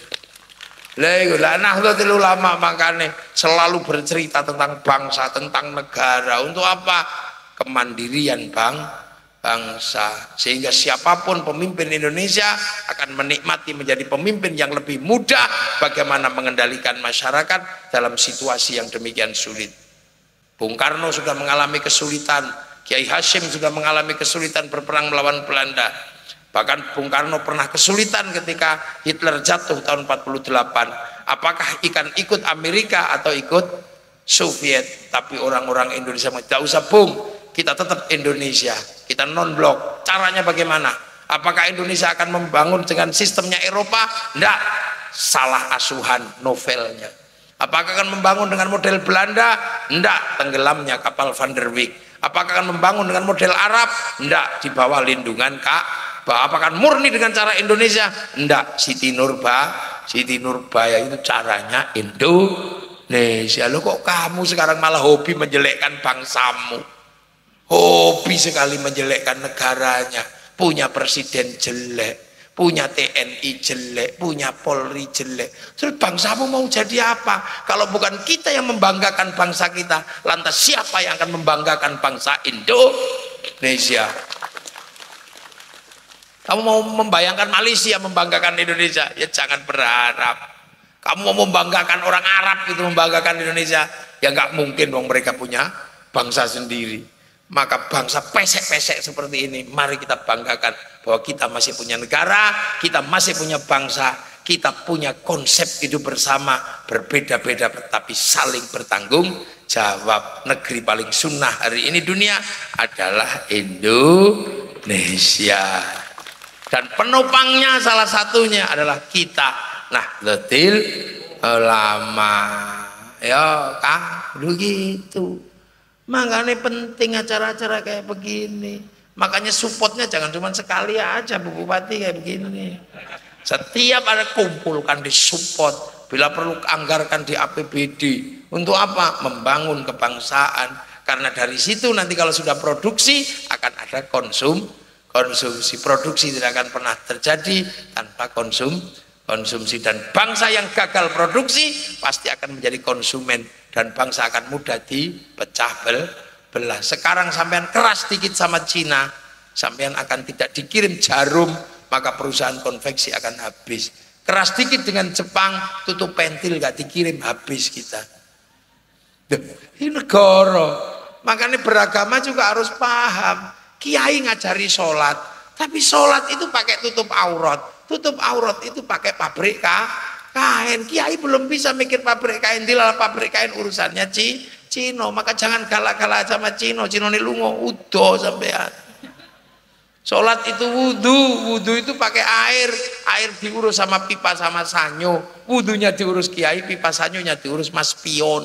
lah Nahdlatul Ulama makanya selalu bercerita tentang bangsa, tentang negara. Untuk apa? Kemandirian bang bangsa, sehingga siapapun pemimpin Indonesia akan menikmati menjadi pemimpin yang lebih mudah bagaimana mengendalikan masyarakat dalam situasi yang demikian sulit. Bung Karno sudah mengalami kesulitan, Kiai Hashim sudah mengalami kesulitan berperang melawan Belanda. Bahkan Bung Karno pernah kesulitan ketika Hitler jatuh tahun empat puluh delapan. Apakah ikan ikut Amerika atau ikut Soviet? Tapi orang-orang Indonesia tidak usah Bung, kita tetap Indonesia, kita non-blok. Caranya bagaimana? Apakah Indonesia akan membangun dengan sistemnya Eropa? Tidak, salah asuhan novelnya. Apakah akan membangun dengan model Belanda? Tidak, tenggelamnya kapal Van der Wijk. Apakah akan membangun dengan model Arab? Tidak, di bawah lindungan Ka'bah. Apakah murni dengan cara Indonesia? Tidak, Siti Nurba, Siti Nurbaya itu caranya Indonesia. Loh kok kamu sekarang malah hobi menjelekkan bangsamu? Hobi sekali menjelekkan negaranya. Punya presiden jelek, punya T N I jelek, punya Polri jelek. Terus bangsamu mau jadi apa? Kalau bukan kita yang membanggakan bangsa kita, lantas siapa yang akan membanggakan bangsa Indonesia? Kamu mau membayangkan Malaysia membanggakan Indonesia? Ya jangan berharap. Kamu mau membanggakan orang Arab itu, membanggakan Indonesia, ya nggak mungkin dong, mereka punya bangsa sendiri. Maka bangsa pesek-pesek seperti ini, mari kita banggakan bahwa kita masih punya negara, kita masih punya bangsa, kita punya konsep hidup bersama, berbeda-beda tetapi saling bertanggung jawab. Negeri paling sunnah hari ini dunia adalah Indonesia, dan penopangnya salah satunya adalah kita, Nahdlatul Ulama. Ya Kang, begitu. Makanya penting acara-acara kayak begini. Makanya supportnya jangan cuma sekali aja Bu Bupati kayak begini. Setiap ada kumpulkan di support, bila perlu anggarkan di A P B D. Untuk apa? Membangun kebangsaan. Karena dari situ nanti kalau sudah produksi akan ada konsum, konsumsi. Produksi tidak akan pernah terjadi tanpa konsum, konsumsi. Dan bangsa yang gagal produksi pasti akan menjadi konsumen, dan bangsa akan mudah dipecah belah. Sekarang sampean keras dikit sama Cina, sampean akan tidak dikirim jarum, maka perusahaan konveksi akan habis. Keras dikit dengan Jepang, tutup pentil gak dikirim, habis kita. Duh, ini negara. Makanya beragama juga harus paham. Kiai ngajari sholat, tapi sholat itu pakai tutup aurat. Tutup aurat itu pakai pabrik kah? Kain. Kiai belum bisa mikir pabrik kain, dilal pabrik kain urusannya Ci, Cino. Maka jangan galak-galak sama Cino. Cino ini lungo udo sampean. Sholat itu wudhu, wudhu itu pakai air, air diurus sama pipa sama sanyo. Wudhunya diurus kiai, pipa sanyonya diurus mas pion.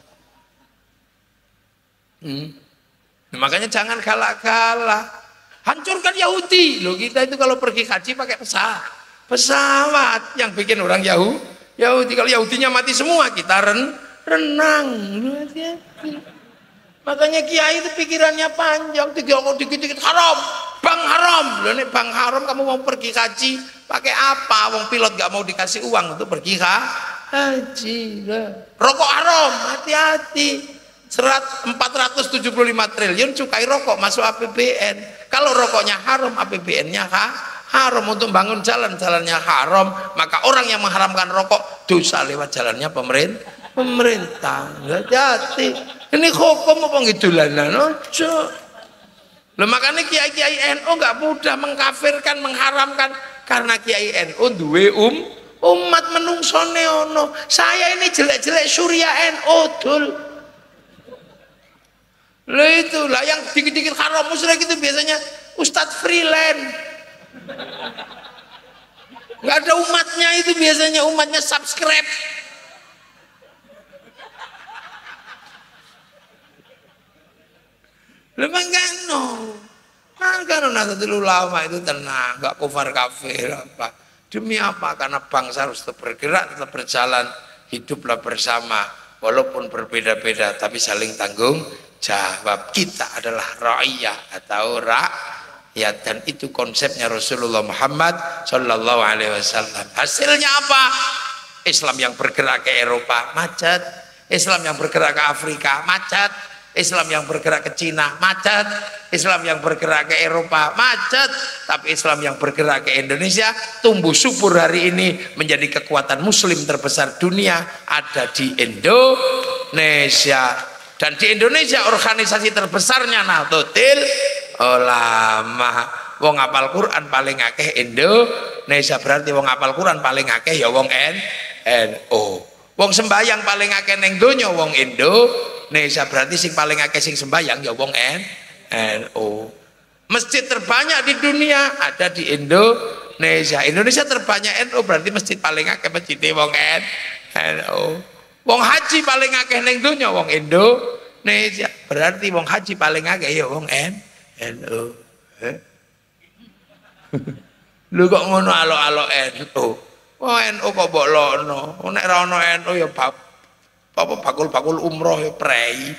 Hmm. Makanya jangan galak-galak. Hancurkan Yahudi. Loh, kita itu kalau pergi haji pakai pesawat. Pesawat yang bikin orang Yahudi. Yahudi kalau Yahudinya mati semua, kita ren renang. Makanya kiai itu pikirannya panjang, tiga dikit-dikit haram, bang haram. Loh, nek bang haram kamu mau pergi haji pakai apa? Wong pilot gak mau dikasih uang untuk pergi ha? haji. Rokok haram, hati-hati. Serat empat ratus tujuh puluh lima triliun cukai rokok masuk A P B N. Kalau rokoknya haram, A P B N-nya ha? haram. Untuk bangun jalan, jalannya haram. Maka orang yang mengharamkan rokok dosa lewat jalannya pemerintah. Pemerintah. Hati-hati. Ini hukum apa ngidulanan? Ojo. Loh, makanya kiai-kiai N U nggak mudah mengkafirkan, mengharamkan, karena kiai N U duwe um umat menungsone ono. Saya ini jelek-jelek Surya N U dul. Lah itulah yang dikit-dikit haram musyrik itu biasanya Ustadz freelance. Nggak ada umatnya itu biasanya, umatnya subscribe. Lemang kano, nah kano Nahdlatul Ulama itu tenang, nggak kufar kafir apa. Demi apa? Karena bangsa harus tetap bergerak, tetap berjalan, hiduplah bersama, walaupun berbeda-beda, tapi saling tanggung jawab. Kita adalah ra'iyah atau rakyat, dan itu konsepnya Rasulullah Muhammad Shallallahu Alaihi Wasallam. Hasilnya apa? Islam yang bergerak ke Eropa macet, Islam yang bergerak ke Afrika macet, Islam yang bergerak ke Cina macet, Islam yang bergerak ke Eropa macet, tapi Islam yang bergerak ke Indonesia tumbuh subur hari ini menjadi kekuatan Muslim terbesar dunia ada di Indonesia. Dan di Indonesia organisasi terbesarnya Nahdlatul Ulama. Wong apal Quran paling akeh Indonesia, berarti wong apal Quran paling akeh ya wong N U. Wong sembayang paling akeh ning donya wong Indonesia, berarti sing paling akeh sing sembayang ya wong N U. Masjid terbanyak di dunia ada di Indonesia. Indonesia terbanyak N U, berarti masjid paling akeh masjid wong N U. Wong haji paling akeh ning donya wong Indonesia, berarti wong haji paling akeh ya wong N U. Eh? Lu kok ngono alok-alok N U? Oh N U kok mbok lono. Nek ra ono N U ya bab apa bakul-bakul umroh ya prei.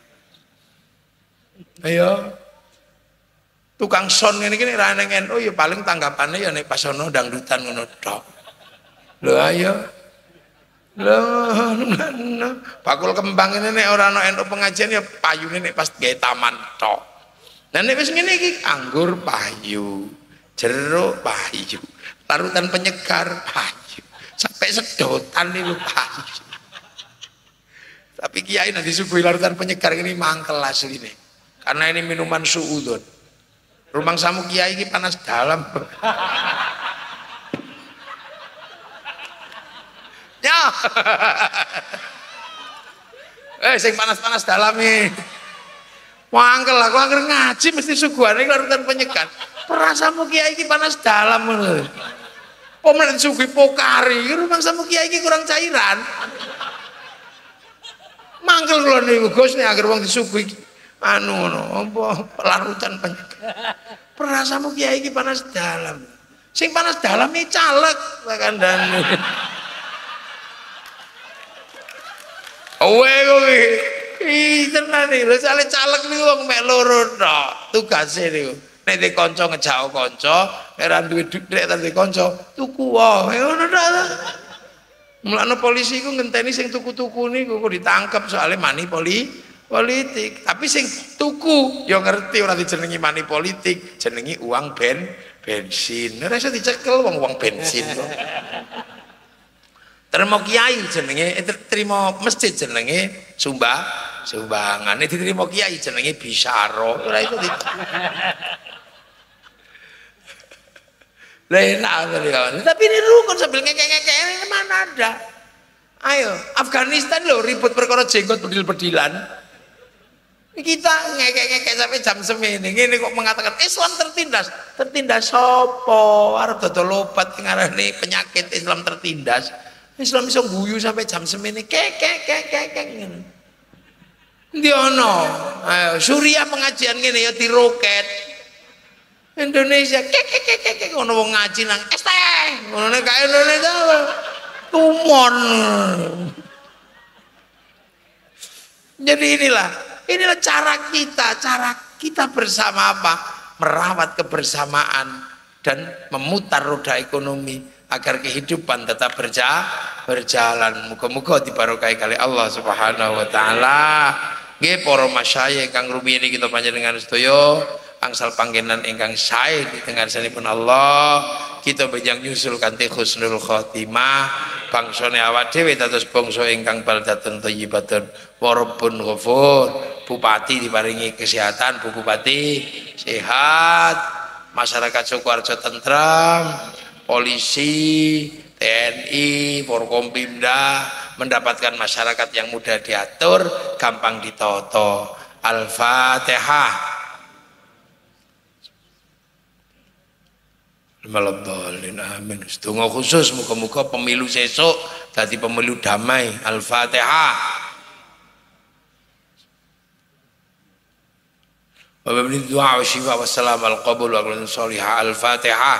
Ayo. Tukang son ngene iki nek ra ning N U ya paling tanggapane ya nek pas ono dangdutan ngono tok. Lho ayo. Loh, bakul kembang ini nek ora ana N U pengajian ya payune nek pas gawe taman tok. Nah nek wis ngene iki anggur payu, jeruk payu, larutan penyegar payu. sampai sedotan nih lupa. Tapi kiai nanti suguhi larutan penyegar ini mangkel asli nih. Karena ini minuman suudon. Rumang samu kiai ini panas dalam. Ya. Eh, sing panas-panas dalam nih. Mangkel lah, aku angker ngaji mesti suguhan ini larutan penyegar. Perasamu kiai ini panas dalam. Pemerintah sugih pokari, rumang samu kiai ini kurang cairan. Mangkel kula niku Gus nek agar wong disuguhi anu no, apa larutan penyegar. Perasamu kiai iki panas dalam. Sing panas dalam iki caleg kandhane. Owe kuwi. Ih tenan iki lho sale caleg niku wong mek loro tok tugase niku. Nek dhe kanca ngejak kanca, nek ra duwe dhuwit nek duwe kanca tuku wae ngono tok. Mulane polisi ku ngenteni sing tuku-tuku niku kok ditangkep soalnya money poli politik. Tapi sing tuku ya ngerti ora dijenengi money politik, jenengi uang ben bensin. Ora iso dicekel wong uang bensin kok. Terima kiai jenenge, terima masjid jenenge sumba sumbangan. Nek diterima kiai jenenge bisyaro. Ora iso di Lena tapi ini rukun sambil ngekek-ngekek ini mana ada. Ayo Afghanistan loh ribut perkara jenggot bedil-bedilan. Kita ngekek-ngekek sampai jam semini. Ini kok mengatakan Islam tertindas. Tertindas sopo? Arep dodol obat ngarani penyakit Islam tertindas. Islam iso guyu sampai jam semini. Kek-kek-kek-kek ngene. Ndi ono? Ayo Suriah pengajian ngene ya diroket. Indonesia kek kek kek kek ngono wong ngaji nang es teh ngono nek kae Indonesia tumon. Jadi inilah inilah cara kita cara kita bersama apa merawat kebersamaan dan memutar roda ekonomi agar kehidupan tetap berja berjalan. Muga-muga dibarokahi kali Allah Subhanahu wa taala. Nggih para masyayikh kang rumiyin kita panjenengan sedaya angsal panggenan ingkang sae ditengarsanipun Allah kita bejang nyusul kanthi husnul khotimah bangsane awak dhewe dados bangsa ingkang baldatun thayyibatun wa rabbun ghafur. Bupati diparingi kesehatan, Bu Bupati sehat, masyarakat Sukoharjo tentrem, polisi, T N I, Forkompimda mendapatkan masyarakat yang mudah diatur, gampang ditoto. Al-Fatihah. Malabdallin amin. Sedonga khusus muga-muga pemilu sesuk dadi pemilu damai. Al-Fatihah. Wa bi du'a wa syifa wa salam al qabul wa qulun salihah. Al-Fatihah.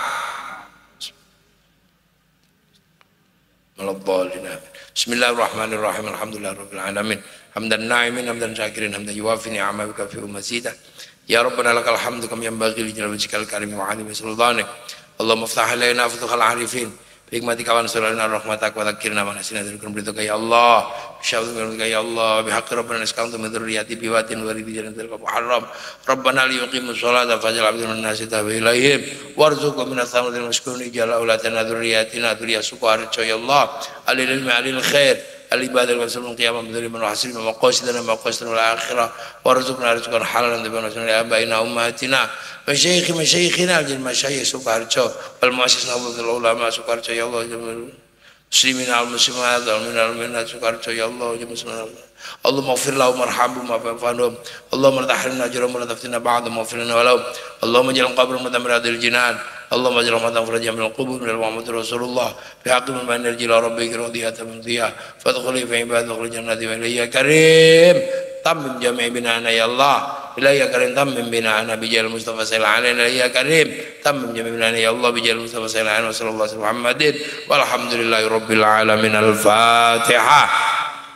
Malabdallin amin. Bismillahirrahmanirrahim. Alhamdulillahirabbil alamin. Hamdan na'imin hamdan syakirin hamdan yuwafi ni'amaka fi ummazidah. Ya Rabbana lakal hamdu kam yanbaghi li jalali wajhikal karim wa 'azimi sultanik. Allahumma ftah alaina futuhal arifin bihikmatika wa nasrina rahmatak wa dzakirna wa nasina dzikrum ridhoka ya Allah bisyawdika ya Allah bihaqqi rabbana naskantu min dzurriyyati biwatin wa ridhi jannatil muharram rabbana liyuqimus sholata faj'al abdana nasita wa ilaihim warzuqhum minas thamaratil mashkurina jalla ulatana dzurriyyatina dzurriyyah Sukoharjo ya Allah alil ilmi alil khair al-ibadah wa sallallahu qiyamah bidari man hasil wa maqasidana maqasidana wal akhirah warzuqna rizqan halalan tabi'an sunnah abaina ummatina wa syaikh masyayikhina al masyayikh Sukoharjo wal muassis nahdlatul ulama Sukoharjo ya Allah muslimin al muslimat wal minal minat Sukoharjo ya Allah ya muslimin Allahumma ighfir lahum warhamhum wa fa'anhum Allahumma la tahrimna ajrahum wa la taftina ba'dahum wa ighfir lana wa lahum Allahumma ij'al qabrahum mutamirradil jinan Allahumma ij'al rahmatan farajan min al-qubur min Muhammad Rasulullah bihaqqi man banal jila rabbika radiyatan mudiyah fadkhuli fi ibadil jannati wa ilayya karim tammim jami' binana ya Allah ilayya karim tammim binana bijal Mustafa sallallahu alaihi ya karim tammim jami' binana ya Allah bijal Mustafa sallallahu alaihi wasallam Muhammadin walhamdulillahi rabbil alamin. Al-Fatihah.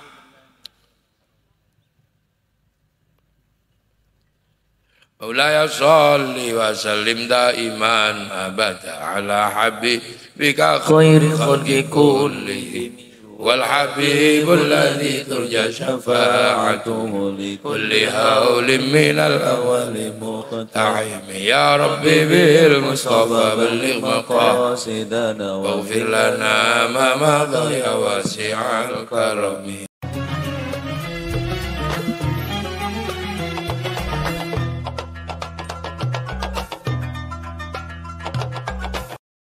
Maulaya sholli wa sallim daiman abada ala habibika khairi khalqi kullihim والحبيب الذي ترجى شفاعته لكل هول من الأول مقتحم يا ربي بالمصطفى بلغ مقاصدنا واغفر لنا ما مضى يا واسع الكرم